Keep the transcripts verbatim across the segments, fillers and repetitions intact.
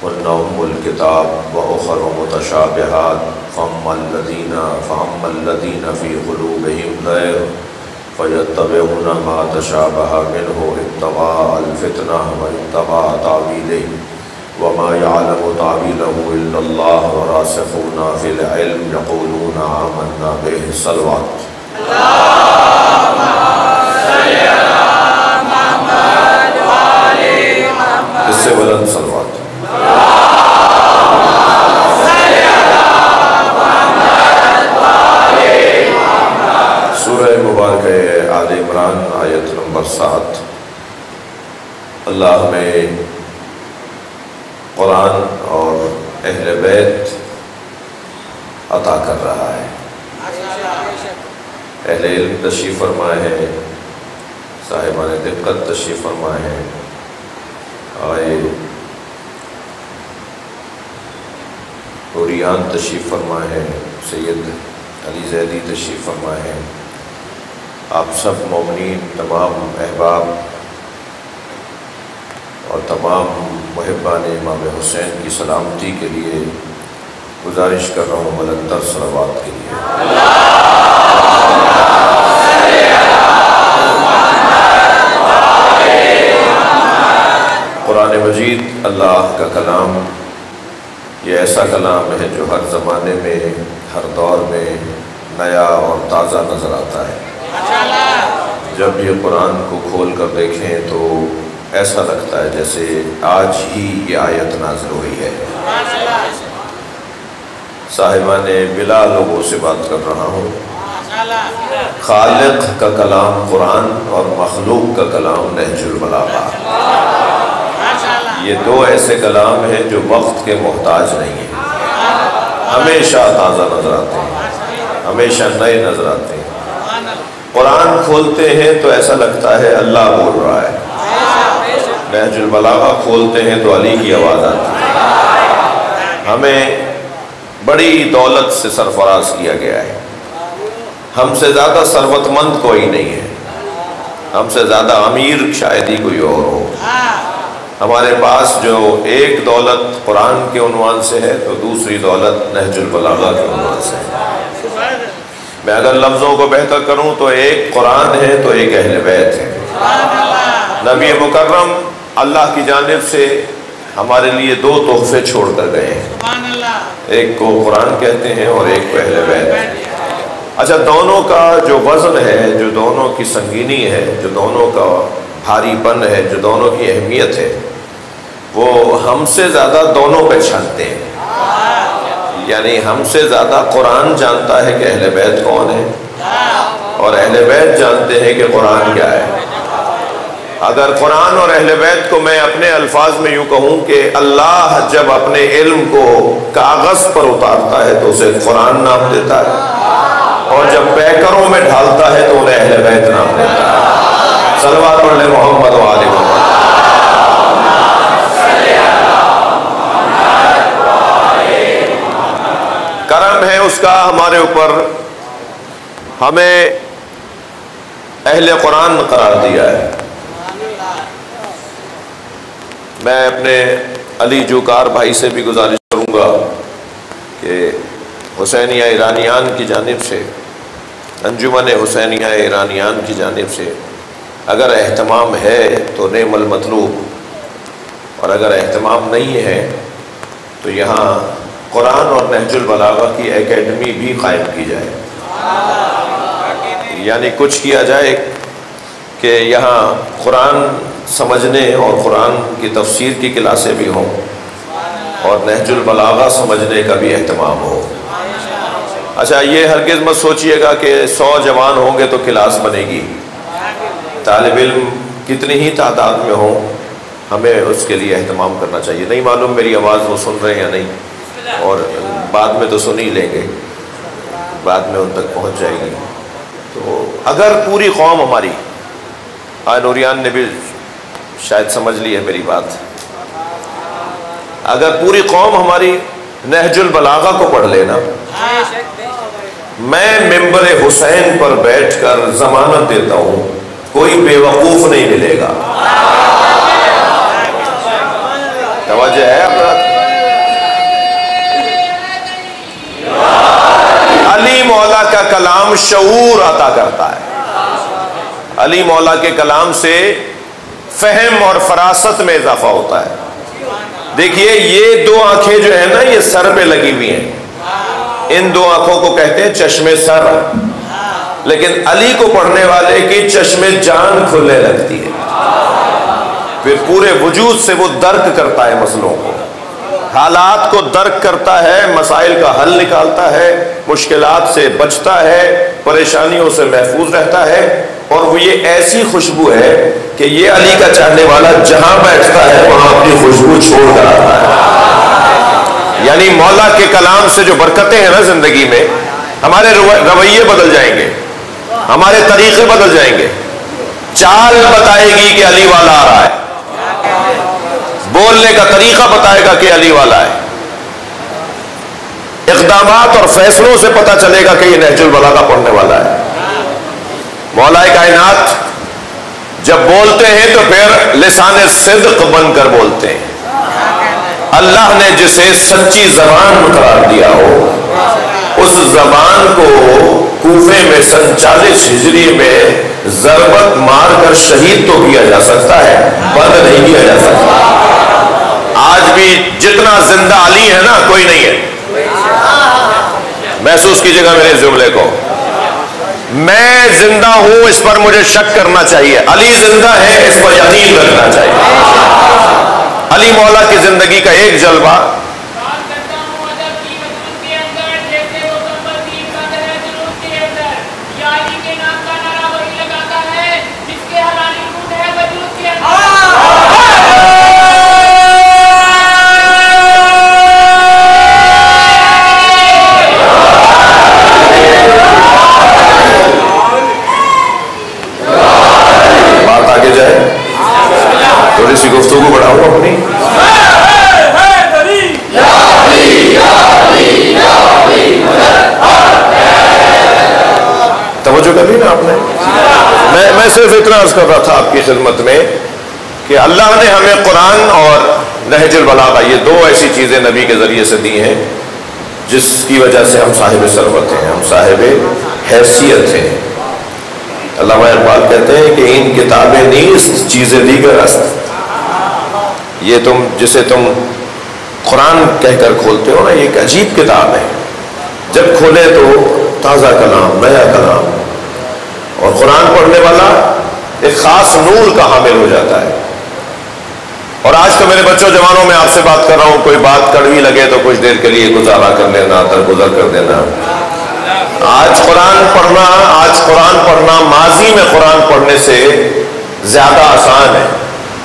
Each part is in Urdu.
وَنَّهُمُ الْكِتَابُ وَأُخَرُ مُتَشَابِهَاتٌ فَأَمَّا الَّذِينَ فَأَمَّا الَّذِينَ فِي قُلُوبِهِمْ زَيْغٌ فَيَتَّبِعُونَ مَا تَشَابَهَ مِنْهُ ابْتِغَاءَ الْفِتْنَةِ وَابْتِغَاءَ تَأْوِيلِهِ وَمَا يَعْلَمُ تَأْوِيلَهُ إِلَّا اللَّهُ وَالرَّاسِخُونَ فِي الْعِلْمِ يَقُولُونَ آمَنَّا بِهِ صلوات اس سے بلند صلوات سورہ مبارکہ آل عمران آیت نمبر سات اللہ میں قرآن اور اہل بیت عطا کر رہا ہے۔ اہل علم تشریف فرمائے ہیں، صاحبان دقت تشریف فرمائے ہیں، آئے اوریان تشریف فرمائے ہیں، سید علی زیدی تشریف فرمائے ہیں، آپ سب مومنین، تمام احباب اور تمام محبان امام حسین کی سلامتی کے لیے گزارش کر رہا ہوں بلندتر صلوات کے لیے۔ قرآن مجید اللہ کا کلام یہ ایسا کلام ہے جو ہر زمانے میں، ہر دور میں نیا اور تازہ نظر آتا ہے۔ جب یہ قرآن کو کھول کر دیکھیں تو ایسا لگتا ہے جیسے آج ہی یہ آیت نازل ہوئی ہے۔ صاحبان بلا لوگوں سے بات کر رہا ہوں۔ خالق کا کلام قرآن اور مخلوق کا کلام نہج البلاغہ، یہ دو ایسے کلام ہیں جو وقت کے محتاج نہیں ہیں، ہمیشہ تازہ نظر آتے ہیں، ہمیشہ نئے نظر آتے ہیں۔ قرآن کھولتے ہیں تو ایسا لگتا ہے اللہ بول رہا ہے، نہج البلاغہ کھولتے ہیں تو علی کی آواز آتی ہے۔ ہمیں بڑی دولت سے سرفراز کیا گیا ہے، ہم سے زیادہ ثروت مند کوئی نہیں ہے، ہم سے زیادہ امیر شاید ہی کوئی اور ہو۔ ہمارے پاس جو ایک دولت قرآن کے عنوان سے ہے تو دوسری دولت نہج البلاغہ کے عنوان سے ہے۔ میں اگر لفظوں کو بہتر کروں تو ایک قرآن ہے تو ایک اہل بیت ہے۔ نبی مکرم اللہ کی جانب سے ہمارے لیے دو تحفے چھوڑ کر گئے ہیں، ایک کو قرآن کہتے ہیں اور ایک کو اہل بیت۔ اچھا، دونوں کا جو وزن ہے، جو دونوں کی سنگینی ہے، جو دونوں کا بھاری پن ہے، جو دونوں کی اہمیت ہے، وہ ہم سے زیادہ دونوں پہچانتے ہیں۔ یعنی ہم سے زیادہ قرآن جانتا ہے کہ اہل بیت کون ہے، اور اہل بیت جانتے ہیں کہ قرآن کیا ہے۔ اگر قرآن اور اہل بیت کو میں اپنے الفاظ میں یوں کہوں کہ اللہ جب اپنے علم کو کاغذ پر اتارتا ہے تو اسے قرآن نام دیتا ہے، اور جب پیکروں میں ڈھالتا ہے تو انہیں اہل بیت نام دیتا ہے۔ صلوات علی محمد و آل محمد۔ کرم ہے اس کا ہمارے اوپر، ہمیں اہل قرآن قرار دیا ہے۔ میں اپنے علی جوکار بھائی سے بھی گزارش کروں گا کہ حسینیہ ایرانیان کی جانب سے، انجمن حسینیہ ایرانیان کی جانب سے اگر اہتمام ہے تو نعم المطلوب، اور اگر اہتمام نہیں ہے تو یہاں قرآن اور نہج البلاغہ کی اکیڈمی بھی قائم کی جائے، یعنی کچھ کیا جائے کہ یہاں قرآن سمجھنے اور قرآن کی تفسیر کی کلاسیں بھی ہوں، اور نہج البلاغہ سمجھنے کا بھی اہتمام ہو۔ اچھا، یہ ہرگز مت سوچئے گا کہ سو جوان ہوں گے تو کلاس بنے گی، طالب علم کتنی ہی تعداد میں ہوں، ہمیں اس کے لیے اہتمام کرنا چاہیے۔ نہیں معلوم میری آواز وہ سن رہے ہیں یا نہیں، اور بعد میں تو سن ہی لیں گے، بعد میں ان تک پہنچ جائے گی۔ تو اگر پوری قوم ہماری، آئے نوریان نے بھی شاید سمجھ لی ہے میری بات، اگر پوری قوم ہماری نہج البلاغہ کو پڑھ لینا، میں ممبر حسین پر بیٹھ کر ضمانت دیتا ہوں کوئی بے وقوف نہیں ملے گا۔ توجہ ہے اپنا؟ کا کلام شعور عطا کرتا ہے. علی مولا کے کلام سے فہم اور فراست میں اضافہ ہوتا ہے. دیکھیے یہ دو آنکھیں جو ہیں نا یہ سر پہ لگی ہوئی ہیں, ان دو آنکھوں کو کہتے ہیں چشمے سر, لیکن علی کو پڑھنے والے کی چشمے جان کھلنے لگتی ہے, پھر پورے وجود سے وہ درک کرتا ہے مسئلوں کو, حالات کو درک کرتا ہے, مسائل کا حل نکالتا ہے, مشکلات سے بچتا ہے, پریشانیوں سے محفوظ رہتا ہے. اور وہ یہ ایسی خوشبو ہے کہ یہ علی کا چاہنے والا جہاں بیٹھتا ہے وہاں اپنی خوشبو چھوڑ کر آتا ہے. یعنی مولا کے کلام سے جو برکتیں ہیں نا زندگی میں, ہمارے رویے بدل جائیں گے, ہمارے طریقے بدل جائیں گے, چال بتائے گی کہ علی والا آ رہا ہے, بولنے کا طریقہ بتائے گا کہ علی والا ہے, اقدامات اور فیصلوں سے پتہ چلے گا کہ یہ نہج البلاغہ پڑھنے والا ہے. مولا کائنات جب بولتے ہیں تو پھر لسان صدق بن کر بولتے ہیں. اللہ نے جسے سچی زبان قرار دیا ہو اس زبان کو کوفے میں سن چالیس ہجری میں ضربت مار کر شہید تو کیا جا سکتا ہے, بند نہیں کیا جا سکتا. آج بھی جتنا زندہ علی ہے نا کوئی نہیں ہے. محسوس کیجئے گا میرے جملے کو, میں زندہ ہوں اس پر مجھے شک کرنا چاہیے, علی زندہ ہے اس پر یقین رکھنا چاہیے. علی مولا کی زندگی کا ایک جلوہ تھوڑی سی گفتگو بڑھاؤں اپنی. توجہ کبھی نا آپ نے, میں میں صرف اتنا عرض کر رہا تھا آپ کی خدمت میں کہ اللہ نے ہمیں قرآن اور نہج البلاغہ یہ دو ایسی چیزیں نبی کے ذریعے سے دی ہیں جس کی وجہ سے ہم صاحب ثروت ہیں, ہم صاحب حیثیت ہیں. علامہ اقبال کہتے ہیں کہ ان کتابیں نیست چیزیں دیگر است, یہ تم جسے تم قرآن کہہ کر کھولتے ہو نا یہ ایک عجیب کتاب ہے. جب کھولے تو تازہ کلام, نیا کلام, اور قرآن پڑھنے والا ایک خاص نور کا حامل ہو جاتا ہے. اور آج تو میرے بچوں جوانوں میں آپ سے بات کر رہا ہوں, کوئی بات کڑوی لگے تو کچھ دیر کے لیے گزارا کر لینا, درگزر کر دینا. آج قرآن پڑھنا آج قرآن پڑھنا ماضی میں قرآن پڑھنے سے زیادہ آسان ہے.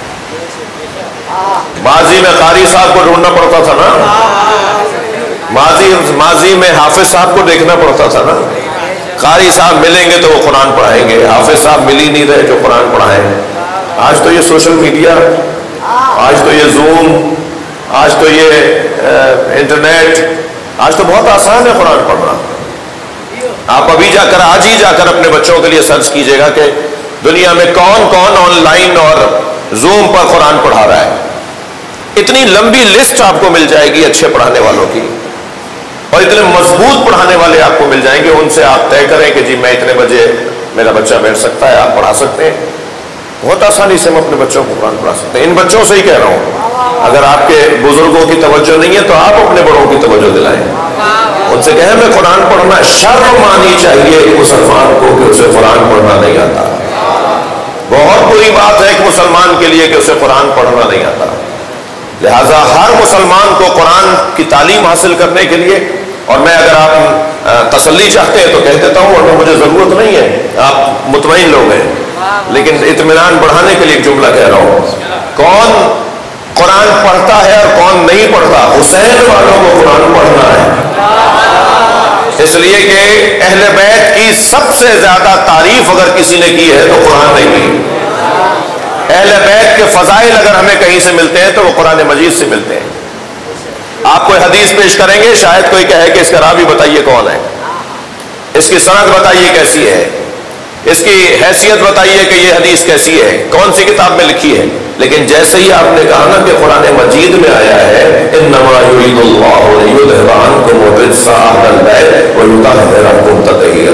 ماضی میں قاری صاحب کو ڈھونڈنا پڑتا تھا نا, ماضی ماضی میں حافظ صاحب کو دیکھنا پڑتا تھا نا. قاری صاحب ملیں گے تو وہ قرآن پڑھائیں گے, حافظ صاحب مل ہی نہیں رہے جو قرآن پڑھائیں. آج تو یہ سوشل میڈیا, آج تو یہ زوم, آج تو یہ انٹرنیٹ, آج تو بہت آسان ہے قرآن پڑھنا. آپ ابھی جا کر آج ہی جا کر اپنے بچوں کے لیے سرچ کیجئے گا کہ دنیا میں کون کون آن لائن اور زوم پر قرآن پڑھا رہا ہے. اتنی لمبی لسٹ آپ کو مل جائے گی اچھے پڑھانے والوں کی, اور اتنے مضبوط پڑھانے والے آپ کو مل جائیں گے. ان سے آپ طے کریں کہ جی میں اتنے بجے میرا بچہ بیٹھ سکتا ہے, آپ پڑھا سکتے ہیں. بہت آسانی سے ہم اپنے بچوں کو قرآن پڑھا سکتے ہیں. ان بچوں سے ہی کہہ رہا ہوں, اگر آپ کے بزرگوں کی توجہ نہیں ہے تو آپ اپنے بڑوں کی توجہ دلائیں, ان سے کہیں میں قرآن پڑھنا. شرم آنی چاہیے ایک مسلمان کو کہ اسے قرآن پڑھنا نہیں آتا. بہت بری بات ہے ایک مسلمان کے لیے کہ اسے قرآن پڑھنا نہیں آتا. لہٰذا ہر مسلمان کو قرآن کی تعلیم حاصل کرنے کے لیے, اور میں اگر آپ تسلی چاہتے ہیں تو کہہ دیتا ہوں, ورنہ مجھے ضرورت نہیں ہے, آپ مطمئن لوگ ہیں, لیکن اطمینان بڑھانے کے لیے ایک جملہ کہہ رہا ہوں. کون قرآن پڑھتا ہے اور کون نہیں پڑھتا؟ حسین والوں کو قرآن پڑھنا ہے, اس لیے کہ اہل بیت کی سب سے زیادہ تعریف اگر کسی نے کی ہے تو قرآن نے کی. اہل بیت کے فضائل اگر ہمیں کہیں سے ملتے ہیں تو وہ قرآن مجید سے ملتے ہیں. آپ کوئی حدیث پیش کریں گے, شاید کوئی کہے کہ اس کا راوی بتائیے کون ہے, اس کی سند بتائیے کیسی ہے, اس کی حیثیت بتائیے کہ یہ حدیث کیسی ہے, کون سی کتاب میں لکھی ہے. لیکن جیسے ہی آپ نے کہا نا کہ قرآن مجید میں آیا ہے انما یرید اللہ لیذھب عنکم الرجس اہل البیت ویطہرکم تطہیرا,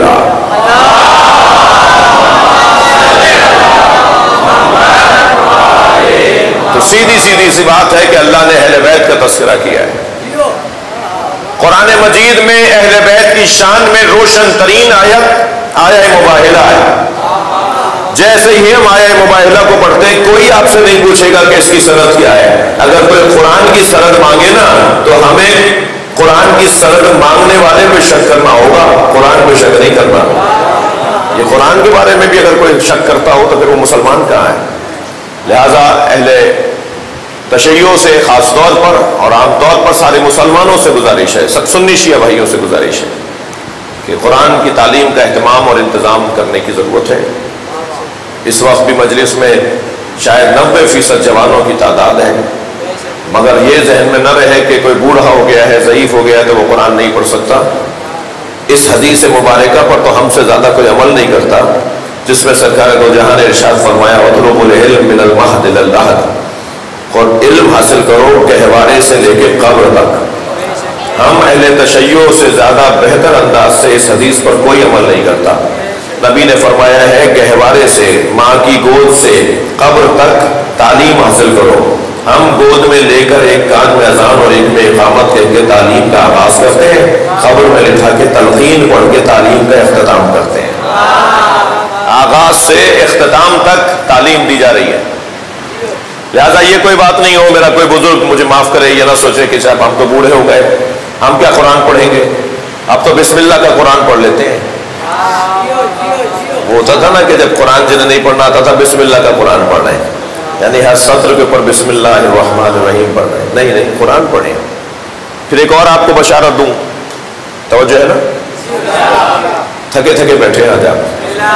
بات ہے کہ اللہ نے اہل بیت کا تذکرہ کیا ہے۔ قرآن مجید میں اہل بیت کی شان میں روشن ترین آیت آیہ مباہلہ ہے۔ جیسے ہی ہم آیہ مباہلہ کو پڑھتے ہیں کوئی آپ سے نہیں پوچھے گا کہ اس کی سند کیا ہے۔ اگر کوئی قرآن کی سند مانگے نا تو ہمیں قرآن کی سند مانگنے والے پہ شک کرنا ہوگا، قرآن پہ شک نہیں کرنا۔ یہ قرآن کے بارے میں بھی اگر کوئی شک کرتا ہو تو پھر وہ مسلمان کہاں ہے؟ لہذا اہل تشیع سے خاص طور پر اور عام طور پر سارے مسلمانوں سے گزارش ہے، سنی شیعہ بھائیوں سے گزارش ہے کہ قرآن کی تعلیم کا اہتمام اور انتظام کرنے کی ضرورت ہے۔ اس وقت بھی مجلس میں شاید نوے فیصد جوانوں کی تعداد ہے، مگر یہ ذہن میں نہ رہے کہ کوئی بوڑھا ہو گیا ہے، ضعیف ہو گیا ہے تو وہ قرآن نہیں پڑھ سکتا۔ اس حدیث مبارکہ پر تو ہم سے زیادہ کوئی عمل نہیں کرتا، جس میں سرکار دو جہاں نے ارشاد فرمایا اطلبوا العلم من المہد الی اللحد، اور علم حاصل کرو گہوارے سے لے کے قبر تک۔ ہم اہل تشیع سے زیادہ بہتر انداز سے اس حدیث پر کوئی عمل نہیں کرتا۔ نبی نے فرمایا ہے گہوارے سے، ماں کی گود سے قبر تک تعلیم حاصل کرو۔ ہم گود میں لے کر ایک کان میں اذان اور ایک میں اقامت کہہ کے تعلیم کا آغاز کرتے ہیں، قبر میں لٹھا کے تلقین پڑھ کے تعلیم کا اختتام کرتے ہیں۔ آغاز سے اختتام تک تعلیم دی جا رہی ہے۔ لہذا یہ کوئی بات نہیں ہو میرا کوئی بزرگ مجھے معاف کرے، یہ نہ سوچے کہ صاحب ہم تو بوڑھے ہو گئے، ہم کیا قرآن پڑھیں گے، اب تو بسم اللہ کا قرآن پڑھ لیتے ہیں۔ وہ ہوتا تھا نا کہ جب قرآن جنہیں نہیں پڑھنا آتا تھا بسم اللہ کا قرآن پڑھ رہے ہیں، یعنی ہر سطر کے اوپر بسم اللہ الرحمن الرحیم پڑھ رہے ہیں۔ نہیں نہیں، قرآن پڑھیں۔ پھر ایک اور آپ کو بشارت دوں، توجہ ہے نا، تھکے تھکے بیٹھے آج آپ،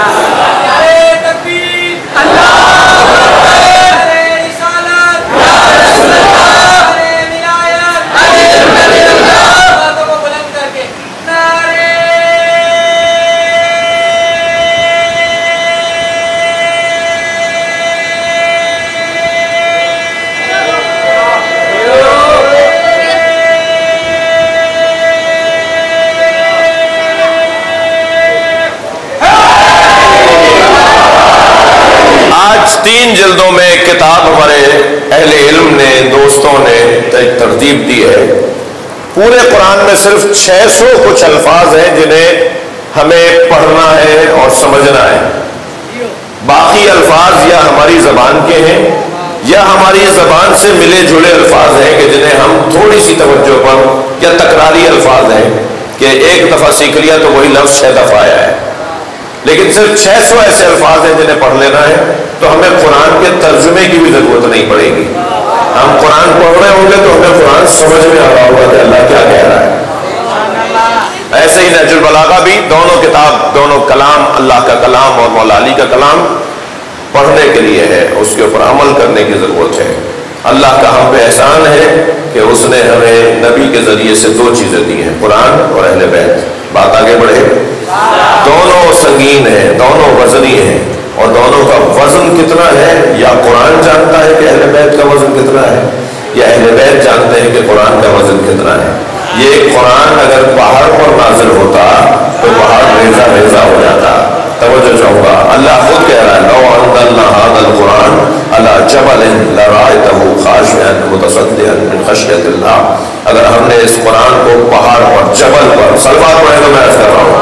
تین جلدوں میں ایک کتاب ہمارے اہل علم نے، دوستوں نے ترتیب دی ہے۔ پورے قرآن میں صرف چھ سو کچھ الفاظ ہیں جنہیں ہمیں پڑھنا ہے اور سمجھنا ہے۔ باقی الفاظ یا ہماری زبان کے ہیں یا ہماری زبان سے ملے جلے الفاظ ہیں کہ جنہیں ہم تھوڑی سی توجہ پر، یا تکراری الفاظ ہیں کہ ایک دفعہ سیکھ لیا تو وہی لفظ چھ دفعہ آیا ہے، لیکن صرف چھ سو ایسے الفاظ ہیں جنہیں پڑھ لینا ہے، تو ہمیں قرآن کے ترجمے کی بھی ضرورت نہیں پڑے گی۔ ہم قرآن پڑھ رہے ہوں گے تو ہمیں قرآن سمجھ میں آ رہا ہوگا کہ اللہ کیا کہہ رہا ہے۔ ایسے ہی نہج البلاغہ بھی، دونوں کتاب، دونوں کلام اللہ کا کلام اور مولا علی کا کلام پڑھنے کے لیے ہے، اس کے اوپر عمل کرنے کی ضرورت ہے۔ اللہ کا ہم پہ احسان ہے کہ اس نے ہمیں نبی کے ذریعے سے دو چیزیں دی ہیں، قرآن اور اہل بیت۔ بات آگے بڑھے، دونوں سنگین ہیں، دونوں وزنی ہیں، اور دونوں کا وزن کتنا ہے یا قرآن جانتا ہے کہ اہل بیت کا وزن کتنا ہے، یا اہل بیت جانتے ہیں کہ قرآن کا وزن کتنا ہے۔ یہ قرآن اگر پہاڑ پر نازل ہوتا تو پہاڑ ریزہ ریزہ ہو جاتا۔ توجہ چاہوں گا، اللہ خود کہہ رہا ہے لو انزلنا هذا القرآن على جبل لرأيته خاشعا متصدعا من خشية اللہ، اگر ہم نے اس قرآن کو پہاڑ پر، جبل پر، صلوات پڑھیں تو میں عرض کر رہا ہوں،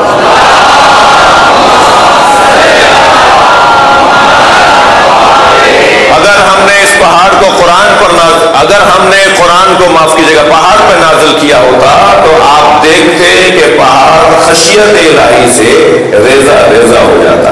اگر ہم نے اس پہاڑ کو قرآن پر نازل، اگر ہم نے قرآن کو معاف کیجیے گا پہاڑ پر نازل کیا ہوتا تو آپ دیکھتے کہ پہاڑ خشیت الہی سے ریزہ ریزہ ہو جاتا،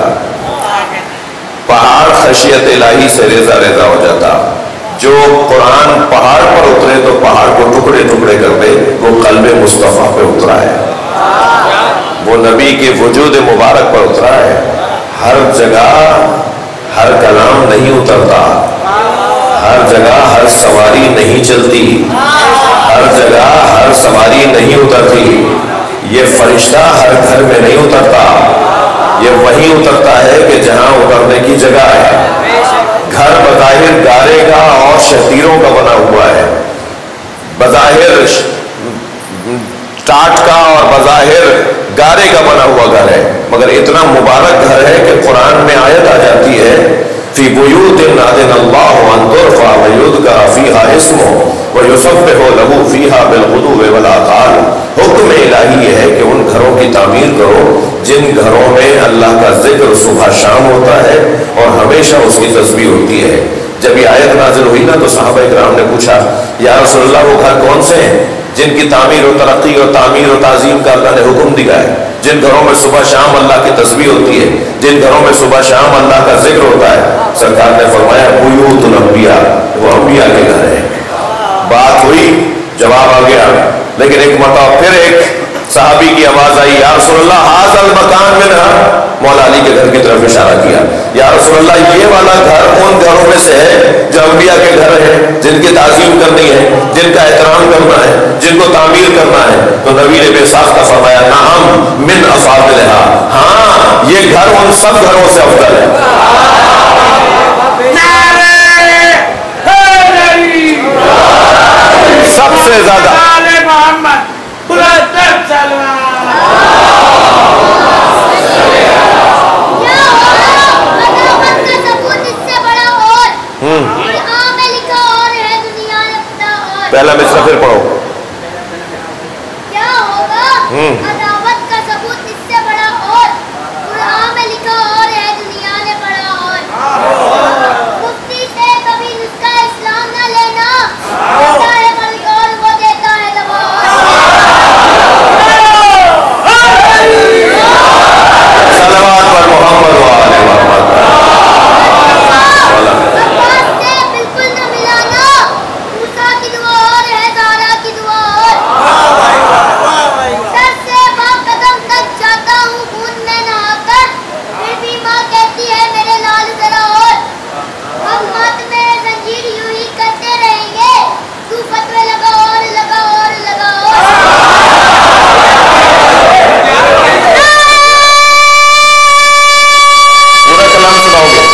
پہاڑ خشیت الہی سے ریزہ ریزہ ہو جاتا۔ جو قرآن پہاڑ پر اترے تو پہاڑ کو ٹکڑے ٹکڑے کر دے، وہ قلب مصطفیٰ پہ اترا ہے، وہ نبی کے وجود مبارک پر اترا ہے۔ ہر جگہ ہر کلام نہیں اترتا، ہر جگہ ہر سواری نہیں چلتی، ہر جگہ ہر سواری نہیں اترتی، یہ فرشتہ ہر گھر میں نہیں اترتا، یہ وہیں اترتا ہے کہ جہاں اترنے کی جگہ ہے۔ گھر بظاہر گارے کا اور شتیروں کا بنا ہوا ہے، بظاہر ٹاٹ کا اور بظاہر گارے کا بنا ہوا گھر ہے، مگر اتنا مبارک گھر ہے کہ قرآن میں آیت آ جاتی ہے فی بیوت اذن اللہ ان ترفع ویذکر فیہا اسمہ ویسبح لہ فیہا بالغدو والآصال۔ حکم الہی یہ ہے کہ ان گھروں کی تعمیر کرو جن گھروں میں اللہ کا ذکر صبح شام ہوتا ہے اور ہمیشہ اس کی تسبیح ہوتی ہے۔ جب یہ آیت نازل ہوئی نا تو صحابہ اکرام نے پوچھا یا رسول اللہ وہ گھر کون سے ہیں جن کی تعمیر و ترقی اور تعمیر و تعظیم کا اللہ نے حکم دیا ہے، جن گھروں میں صبح شام اللہ کی تسبیح ہوتی ہے، جن گھروں میں صبح شام اللہ کا ذکر ہوتا ہے؟ سرکار نے فرمایا بیوت الانبیاء، وہ انبیاء کے گھر ہیں۔ بات ہوئی، جواب آ گیا، لیکن ایک مرتبہ پھر ایک صحابی کی آواز آئی یا رسول اللہ ھذا المکان منہا، مولا علی کے گھر کی طرف اشارہ کیا، یا رسول اللہ یہ والا گھر ان گھروں میں سے ہے جو انبیاء کے گھر ہیں، جن کی تعظیم کرنی ہے، جن کا احترام کرنا ہے، جن کو تعمیر کرنا ہے۔ تو نبی نے بے ساختہ فرمایا نعم من افاضلھا، ہاں یہ گھر ان سب گھروں سے افضل ہے۔ سب سے زیادہ پہلا مصرع پھر پڑھو۔ کیا ہوگا عداوت کا ثبوت اس سے بڑا اور قرآن میں لکھا اور ہے دنیا نے پڑھا اور مفتی سے کبھی نسخہ اسلام نہ لینا، دیتا ہے بلکہ اور وہ دیتا ہے دوا۔ صلوات پر محمد و آل محمد۔ عباس سے بالکل نہ ملانا، موسیٰ کی دعا اور ہے زہرا کی دعا اور سر سے باپ قدم تک جاتا ہوں خون میں نہا کر، پھر بھی ماں کہتی ہے میرے لال ذرا اور ہم مات میں زنجیر یوں ہی کرتے رہیں گے، تو فتوے لگا اور لگا اور لگا اور پورا کلام سناؤ گے؟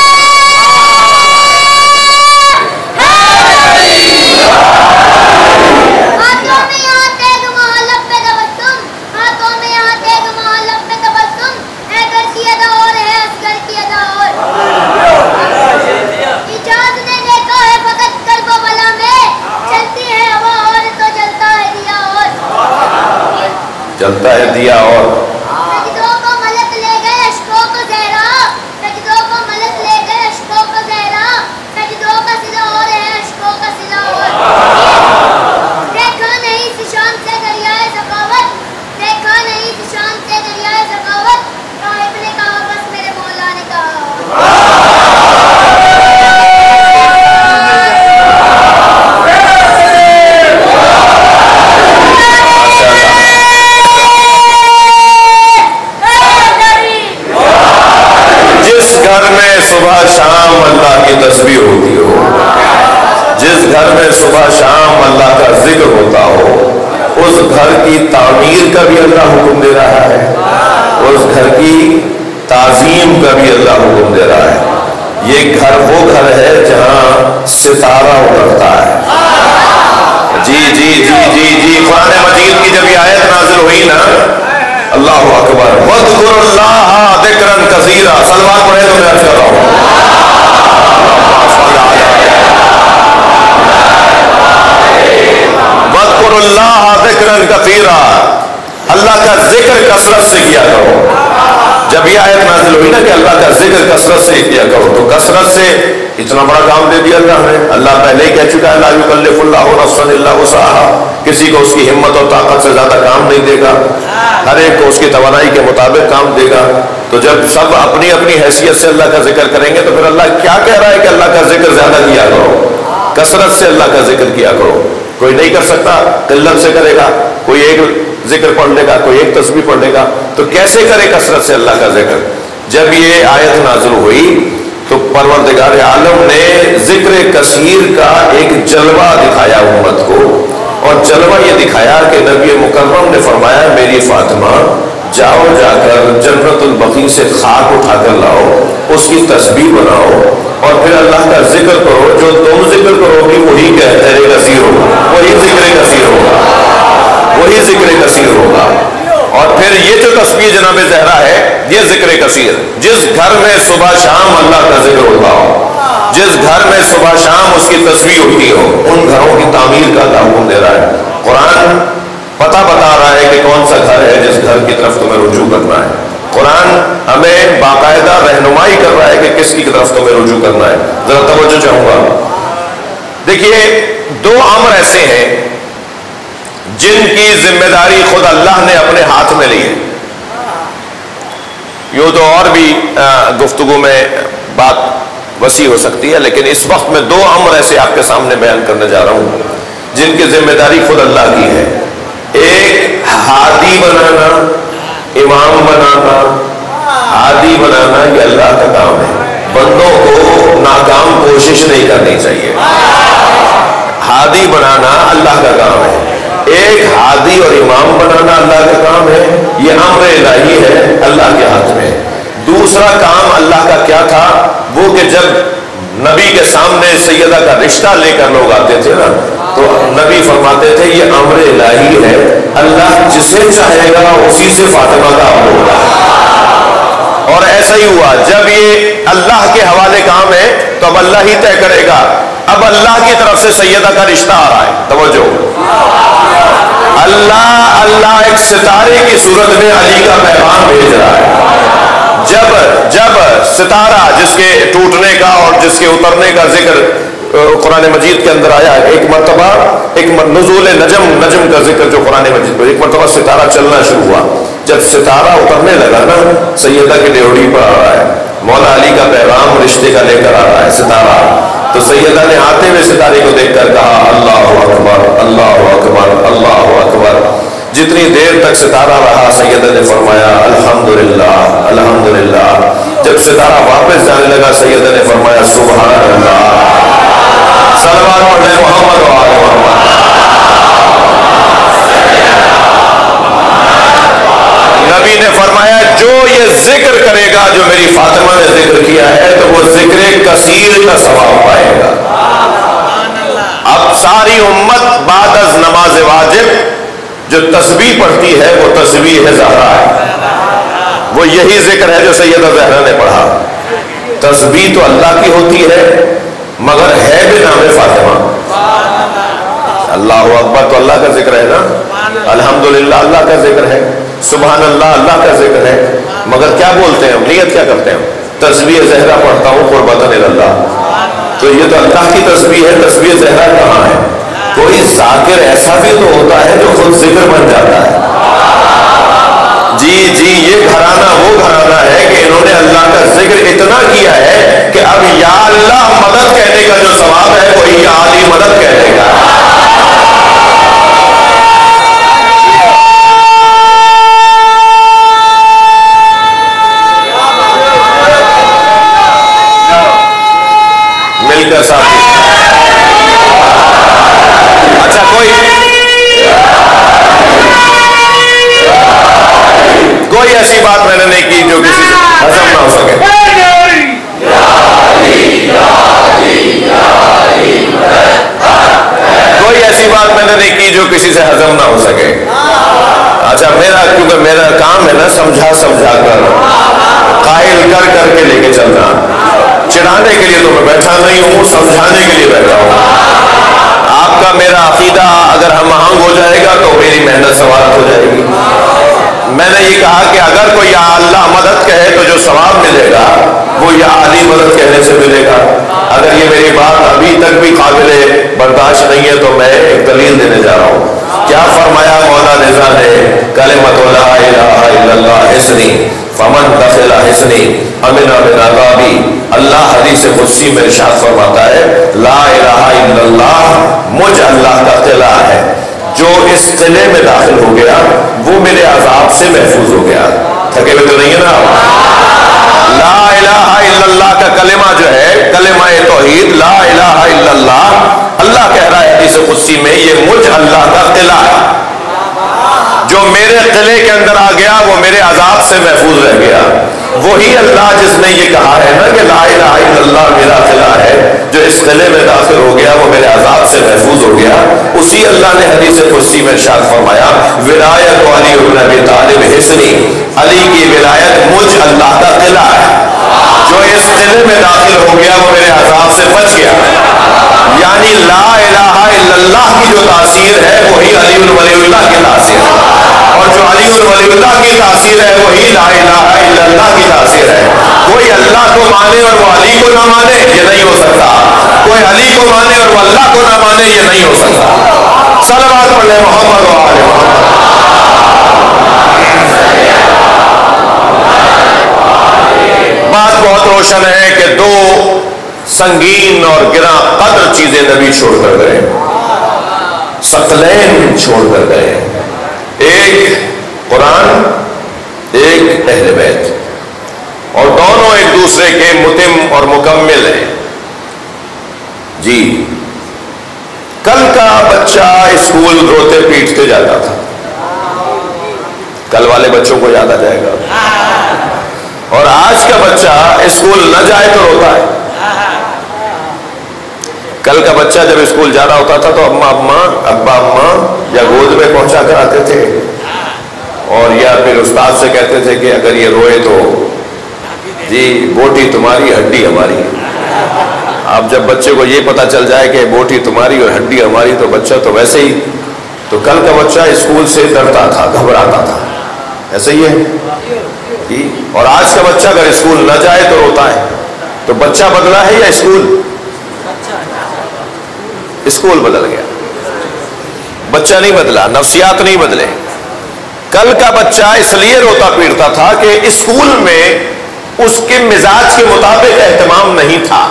ہاتھوں میں یہاں تیغ محلب پہ تبسم، ہاتھوں میں یہاں تیغ محلب پہ تبسم، حیدر کی ادا اور ہے اصغر کی ادا اور اجاز نے دیکھا ہے فقط کرب و بلا میں، چلتی ہے ہوا اور تو جلتا ہے دیا اور جلتا ہے دیا اور سجدوں کو ملک لے گئے اشکوں کو زہرا، سجدوں کو ملک لے گئے اشکوں کو زہرا، سجدوں کا صلہ اور ہے اشکوں کا صلہ اور دیکھا نہیں سشان سے دریائے سخاوت، دیکھا نہیں سشان سے دریائے سخاوت، صاحب نے کہا بس میرے مولا نے کہا۔ جس گھر میں صبح شام اللہ کی تسبیح ہوتی ہو، جس گھر میں صبح شام اللہ کا ذکر ہوتا ہو، اس گھر کی تعمیر کا بھی اللہ حکم دے رہا ہے، اس گھر کی تعظیم کا بھی اللہ حکم دے رہا ہے۔ یہ گھر وہ گھر ہے جہاں ستارہ اترتا ہے۔ جی جی جی جی جی قرآن مجید کی جب یہ آیت نازل ہوئی نا، اللہ اکبر، وَاذْكُرُوا اللَّهَ ذِكْرًا كَثِيرًا، سلوات پڑھے تو میں عرض کر رہا ہوں۔ وَاذْكُرُوا اللَّهَ ذِكْرًا كَثِيرًا، اللہ کا ذکر کثرت سے کیا کرو۔ جب یہ آیت نازل ہوئی نا کہ اللہ کا ذکر کثرت سے کیا کرو، تو کثرت سے اتنا بڑا کام دے دیا اللہ نے۔ اللہ پہلے ہی کہہ چکا ہے لا یکلف اللہ نفسا الا وسعها، کسی کو اس کی ہمت اور طاقت سے زیادہ کام نہیں دے گا، ہر ایک کو اس کی توانائی کے مطابق کام دے گا۔ تو جب سب اپنی اپنی حیثیت سے اللہ کا ذکر کریں گے تو پھر اللہ کیا کہہ رہا ہے کہ اللہ کا ذکر زیادہ کیا کرو، کثرت سے اللہ کا ذکر کیا کرو۔ کوئی نہیں کر سکتا قلت سے کرے گا، کوئی ایک ذکر پڑھ لے گا، کوئی ایک تسبیح پڑھ لے گا، تو کیسے کرے کثرت سے اللہ کا ذکر؟ جب یہ آیت نازل ہوئی تو پروردگار عالم نے ذکر کثیر کا ایک جلوہ دکھایا امت کو، اور جلوہ یہ دکھایا کہ نبی مکرم نے فرمایا میری فاطمہ جاؤ جا کر جنت البقیع سے خاک اٹھا کر لاؤ، اس کی تسبیح بناؤ اور پھر اللہ کا ذکر کرو، جو تم ذکر کرو گی وہی کہتے کثیر ہوگا، وہی ذکر کثیر ہوگا، وہی ذکر کثیر ہوگا۔ اور پھر یہ جو تسبیح جناب زہرا ہے یہ ذکر کثیر. جس گھر میں صبح شام اللہ کا ذکر ہوتا ہو، جس گھر میں صبح شام اس کی تسبیح ہوتی ہو، ان گھروں کی تعمیر کا حکم دے رہا ہے. قرآن پتہ بتا رہا ہے کہ کون سا گھر ہے جس گھر کی طرف تمہیں رجوع کرنا ہے. قرآن ہمیں باقاعدہ رہنمائی کر رہا ہے کہ کس کی طرف تمہیں رجوع کرنا ہے. ذرا توجہ چاہوں گا. دیکھیے دو امر ایسے ہیں جن کی ذمہ داری خود اللہ نے اپنے ہاتھ میں لی ہے. یوں تو اور بھی گفتگو میں بات وسیع ہو سکتی ہے، لیکن اس وقت میں دو امر ایسے آپ کے سامنے بیان کرنے جا رہا ہوں جن کی ذمہ داری خود اللہ کی ہے. ایک ہادی بنانا، امام بنانا. ہادی بنانا یہ اللہ کا کام ہے. بندوں کو ناکام کوشش نہیں کرنی چاہیے. ہادی بنانا اللہ کا کام ہے. ایک ہادی اور امام بنانا اللہ کا کام ہے. یہ امر الہی ہے، اللہ کے ہاتھ میں. دوسرا کام اللہ کا کیا تھا؟ وہ کہ جب نبی کے سامنے سیدہ کا رشتہ لے کر لوگ آتے تھے نا، تو نبی فرماتے تھے یہ امر الہی ہے، اللہ جسے چاہے گا اسی سے فاطمہ کا امر ہوگا. اور ایسا ہی ہوا. جب یہ اللہ کے حوالے کام ہے تو اب اللہ ہی طے کرے گا. اب اللہ کی طرف سے سیدہ کا رشتہ آ رہا ہے. توجہ. اللہ اللہ ایک ستارے کی صورت میں علی کا پیغام بھیج رہا ہے. جب جب ستارہ جس کے ٹوٹنے کا اور جس کے اترنے کا ذکر قرآن مجید کے اندر آیا ہے، ایک مرتبہ ایک نزول نجم نجم کا ذکر جو قرآن مجید میں، ایک مرتبہ ستارہ چلنا شروع ہوا. جب ستارہ اترنے لگا نا، سیدہ کی ڈیوٹی پر آ رہا ہے، مولا علی کا پیغام رشتے کا لے کر آ رہا ہے ستارہ. تو سیدہ نے آتے ہوئے ستارے کو دیکھ کر کہا اللہ اکبر اللہ اکبر اللہ اکبر. جتنی دیر تک ستارہ رہا سیدہ نے فرمایا الحمدللہ الحمدللہ. جب ستارہ واپس جانے لگا سیدہ نے فرمایا سبحان اللہ. صلوات پڑھیں محمد و آل محمد. نبی نے فرمایا جو یہ ذکر کرے گا جو میری فاطمہ نے ذکر کیا ہے تو وہ ذکر کثیر کا ثواب پائے گا. اب ساری امت بعد از نماز واجب جو تسبیح پڑھتی ہے وہ تسبیح زہرا ہے. وہ یہی ذکر ہے جو سیدہ زہرا نے پڑھا. تسبیح تو اللہ کی ہوتی ہے مگر ہے بھی نام فاطمہ. اللہ اکبر تو اللہ کا ذکر ہے نا، الحمدللہ اللہ کا ذکر ہے، سبحان اللہ اللہ کا ذکر ہے، مگر کیا بولتے ہیں ہم، نیت کیا کرتے ہیں؟ تسبیح زہرا پڑھتا ہوں قربتاً اللہ. تو یہ تو اللہ کی تسبیح ہے. تسبیح زہرا کہاں ہے؟ کوئی ذاکر ایسا بھی تو ہوتا ہے جو خود ذکر بن جاتا ہے. جی جی یہ گھرانہ وہ گھرانہ ہے کہ انہوں نے اللہ کا ذکر اتنا کیا ہے کہ اب یا اللہ مدد کہنے کا جو ثواب ہے وہی یا علی مدد کہنے کا. مل کر ساتھی. اچھا کوئی کوئی ایسی بات میں نے نہیں کی جو کسی سے ہضم نہ ہو سکے. کوئی ایسی بات میں نے نہیں کی جو کسی سے ہضم نہ ہو سکے. اچھا میرا کیونکہ میرا کام ہے نا سمجھا سمجھا کر قائل کر کر کے لے کے چلنا. چڑھانے کے لیے تو میں بیٹھا نہیں ہوں، سمجھانے کے لیے بیٹھا ہوں. آپ کا میرا عقیدہ اگر ہم آہنگ ہو جائے گا تو میری محنت ثواب ہو جائے گی. میں نے یہ کہا کہ اگر کوئی یا اللہ مدد کہے تو جو ثواب ملے گا وہ یا علی مدد کہنے سے ملے گا. اگر یہ میری بات ابھی تک بھی قابل برداشت نہیں ہے تو میں ایک دلیل دینے جا رہا ہوں. کیا فرمایا مولا رضا نے؟ کلمۃ لا الہ الا اللہ حسنی فمن دخل حسنی امن من عذابی. اللہ حدیث قدسی میں ارشاد فرماتا ہے لا الہ الا اللہ مجھ اللہ کا قلعہ ہے، جو اس قلعے میں داخل ہو گیا وہ میرے عذاب سے محفوظ ہو گیا. تھکے ہوئے تو نہیں ہے نا؟ لا الہ الا اللہ کا کلمہ جو ہے کلمہ توحید لا الہ الا اللہ، اللہ کہہ رہا ہے حدیث قدسی میں یہ مجھ اللہ کا قلعہ ہے جو میرے میرے قلعے کے اندر آ گیا وہ میرے عذاب سے محفوظ رہ گیا. وہی اللہ جس نے یہ کہا ہے نا کہ لا الہ الا اللہ میرا قلعہ ہے, جو اس قلعے میں داخل ہو گیا وہ میرے عذاب سے محفوظ ہو گیا. اسی اللہ نے حدیث قدسی میں ارشاد فرمایا ولایت علی بن ابی طالب حصنی, علی کی ولایت مجھ اللہ کا قلعہ ہے, جو اس قلعے میں داخل ہو گیا وہ میرے عذاب سے بچ گیا. یعنی لا الہ الا اللہ کی جو تاثیر ہے وہی علی ولی اللہ کی تاثیر ہے, اور جو علی ولی اللہ کی تاثیر ہے وہی لا الہ الا اللہ کی تاثیر ہے. کوئی اللہ کو مانے اور وہ علی کو نہ مانے یہ نہیں ہو سکتا, کوئی علی کو مانے اور وہ اللہ کو نہ مانے یہ نہیں ہو سکتا. صلوات پڑھیں محمد و آل محمد. بات بہت روشن ہے کہ دو سنگین اور گراں قدر چیزیں نبی چھوڑ کر گئے, ثقلین چھوڑ کر گئے. ایک قرآن, ایک اہل بیت, اور دونوں ایک دوسرے کے متم اور مکمل ہیں. جی کل کا بچہ اسکول روتے پیٹتے جاتا تھا, کل والے بچوں کو یاد آ جائے گا. اور آج کا بچہ اسکول نہ جائے تو روتا ہے. کل کا بچہ جب اسکول جا رہا ہوتا تھا تو اماں اماں ابا اماں یا گود میں پہنچا کر آتے تھے, اور یا پھر استاد سے کہتے تھے کہ اگر یہ روئے تو جی بوٹی تمہاری ہڈی ہماری. اب جب بچے کو یہ پتا چل جائے کہ بوٹی تمہاری اور ہڈی ہماری تو بچہ تو ویسے ہی. تو کل کا بچہ اسکول سے ڈرتا تھا, گھبراتا تھا, ایسے ہی ہے جی. اور آج کا بچہ اگر اسکول نہ جائے تو روتا ہے. تو بچہ بدلا ہے یا اسکول؟ اسکول بدل گیا, بچہ نہیں بدلا, نفسیات نہیں بدلے. کل کا بچہ اس لیے روتا پیٹتا تھا کہ اسکول میں اس کے مزاج کے مطابق اہتمام نہیں تھا.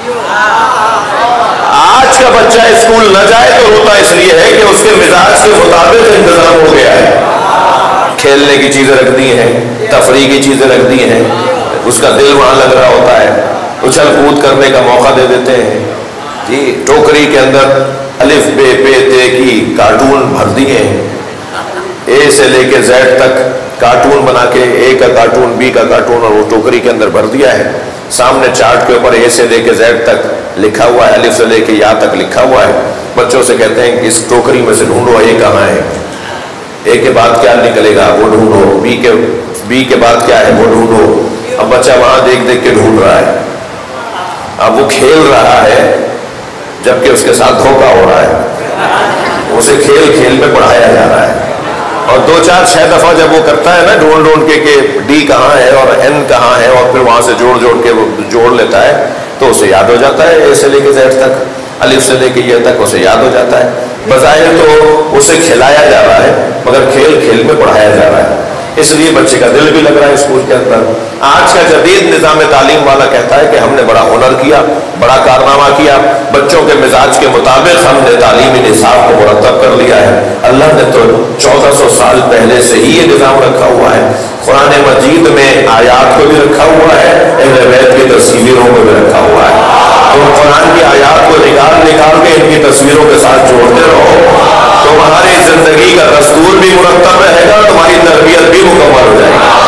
آج کا بچہ اسکول نہ جائے تو روتا اس لیے ہے کہ اس کے مزاج کے مطابق انتظام ہو گیا ہے. کھیلنے کی چیزیں رکھ دی ہیں, تفریح کی چیزیں رکھ دی ہیں, اس کا دل وہاں لگ رہا ہوتا ہے, اچھل کود کرنے کا موقع دے دیتے ہیں جی. ٹوکری کے اندر الف بے پے تے کی کارٹون بھر دیے ہیں, اے سے لے کے زیڈ تک کارٹون بنا کے, اے کا کارٹون بی کا کارٹون, اور وہ ٹوکری کے اندر بھر دیا ہے. سامنے چارٹ کے اوپر اے سے لے کے زیڈ تک لکھا ہوا ہے, الف سے لے کے یا تک لکھا ہوا ہے. بچوں سے کہتے ہیں کہ اس ٹوکری میں سے ڈھونڈو اے کہاں ہے, اے کے بعد کیا نکلے گا وہ ڈھونڈو, بی کے بی کے بعد کیا ہے وہ ڈھونڈو. اب بچہ وہاں دیکھ دیکھ کے ڈھونڈ رہا ہے. اب وہ کھیل رہا ہے جبکہ اس کے ساتھ دھوکہ ہو رہا ہے. اسے کھیل کھیل میں پڑھایا جا رہا ہے. اور دو چار چھ دفعہ جب وہ کرتا ہے نا ڈھونڈ ڈھونڈ کے کہ ڈی کہاں ہے اور این کہاں ہے, اور پھر وہاں سے جوڑ جوڑ کے وہ جوڑ لیتا ہے, تو اسے یاد ہو جاتا ہے. اے سے لے کے زیڈ تک, الف سے لے کے یہ تک اسے یاد ہو جاتا ہے. بظاہر تو اسے کھلایا جا رہا ہے مگر کھیل کھیل میں پڑھایا جا رہا ہے. اس لیے بچے کا دل بھی لگ رہا ہے اسکول کے اندر. آج کا جدید نظام تعلیم والا کہتا ہے کہ ہم نے بڑا ہنر کیا, بڑا کارنامہ کیا, بچوں کے مزاج کے مطابق ہم نے تعلیمی نصاب کو مرتب کر لیا ہے. اللہ نے تو چودہ سو سال پہلے سے ہی یہ نظام رکھا ہوا ہے. قرآن مجید میں آیات کو بھی رکھا ہوا ہے, اہل بیت کی تصویروں کو بھی رکھا ہوا ہے. تو قرآن کی آیات کو نکال نکال کے ان کی تصویروں کے ساتھ جوڑتے رہو, تمہاری زندگی کا دستور بھی مرتب رہے گا, تمہاری تربیت بھی مکمل ہو جائے گی.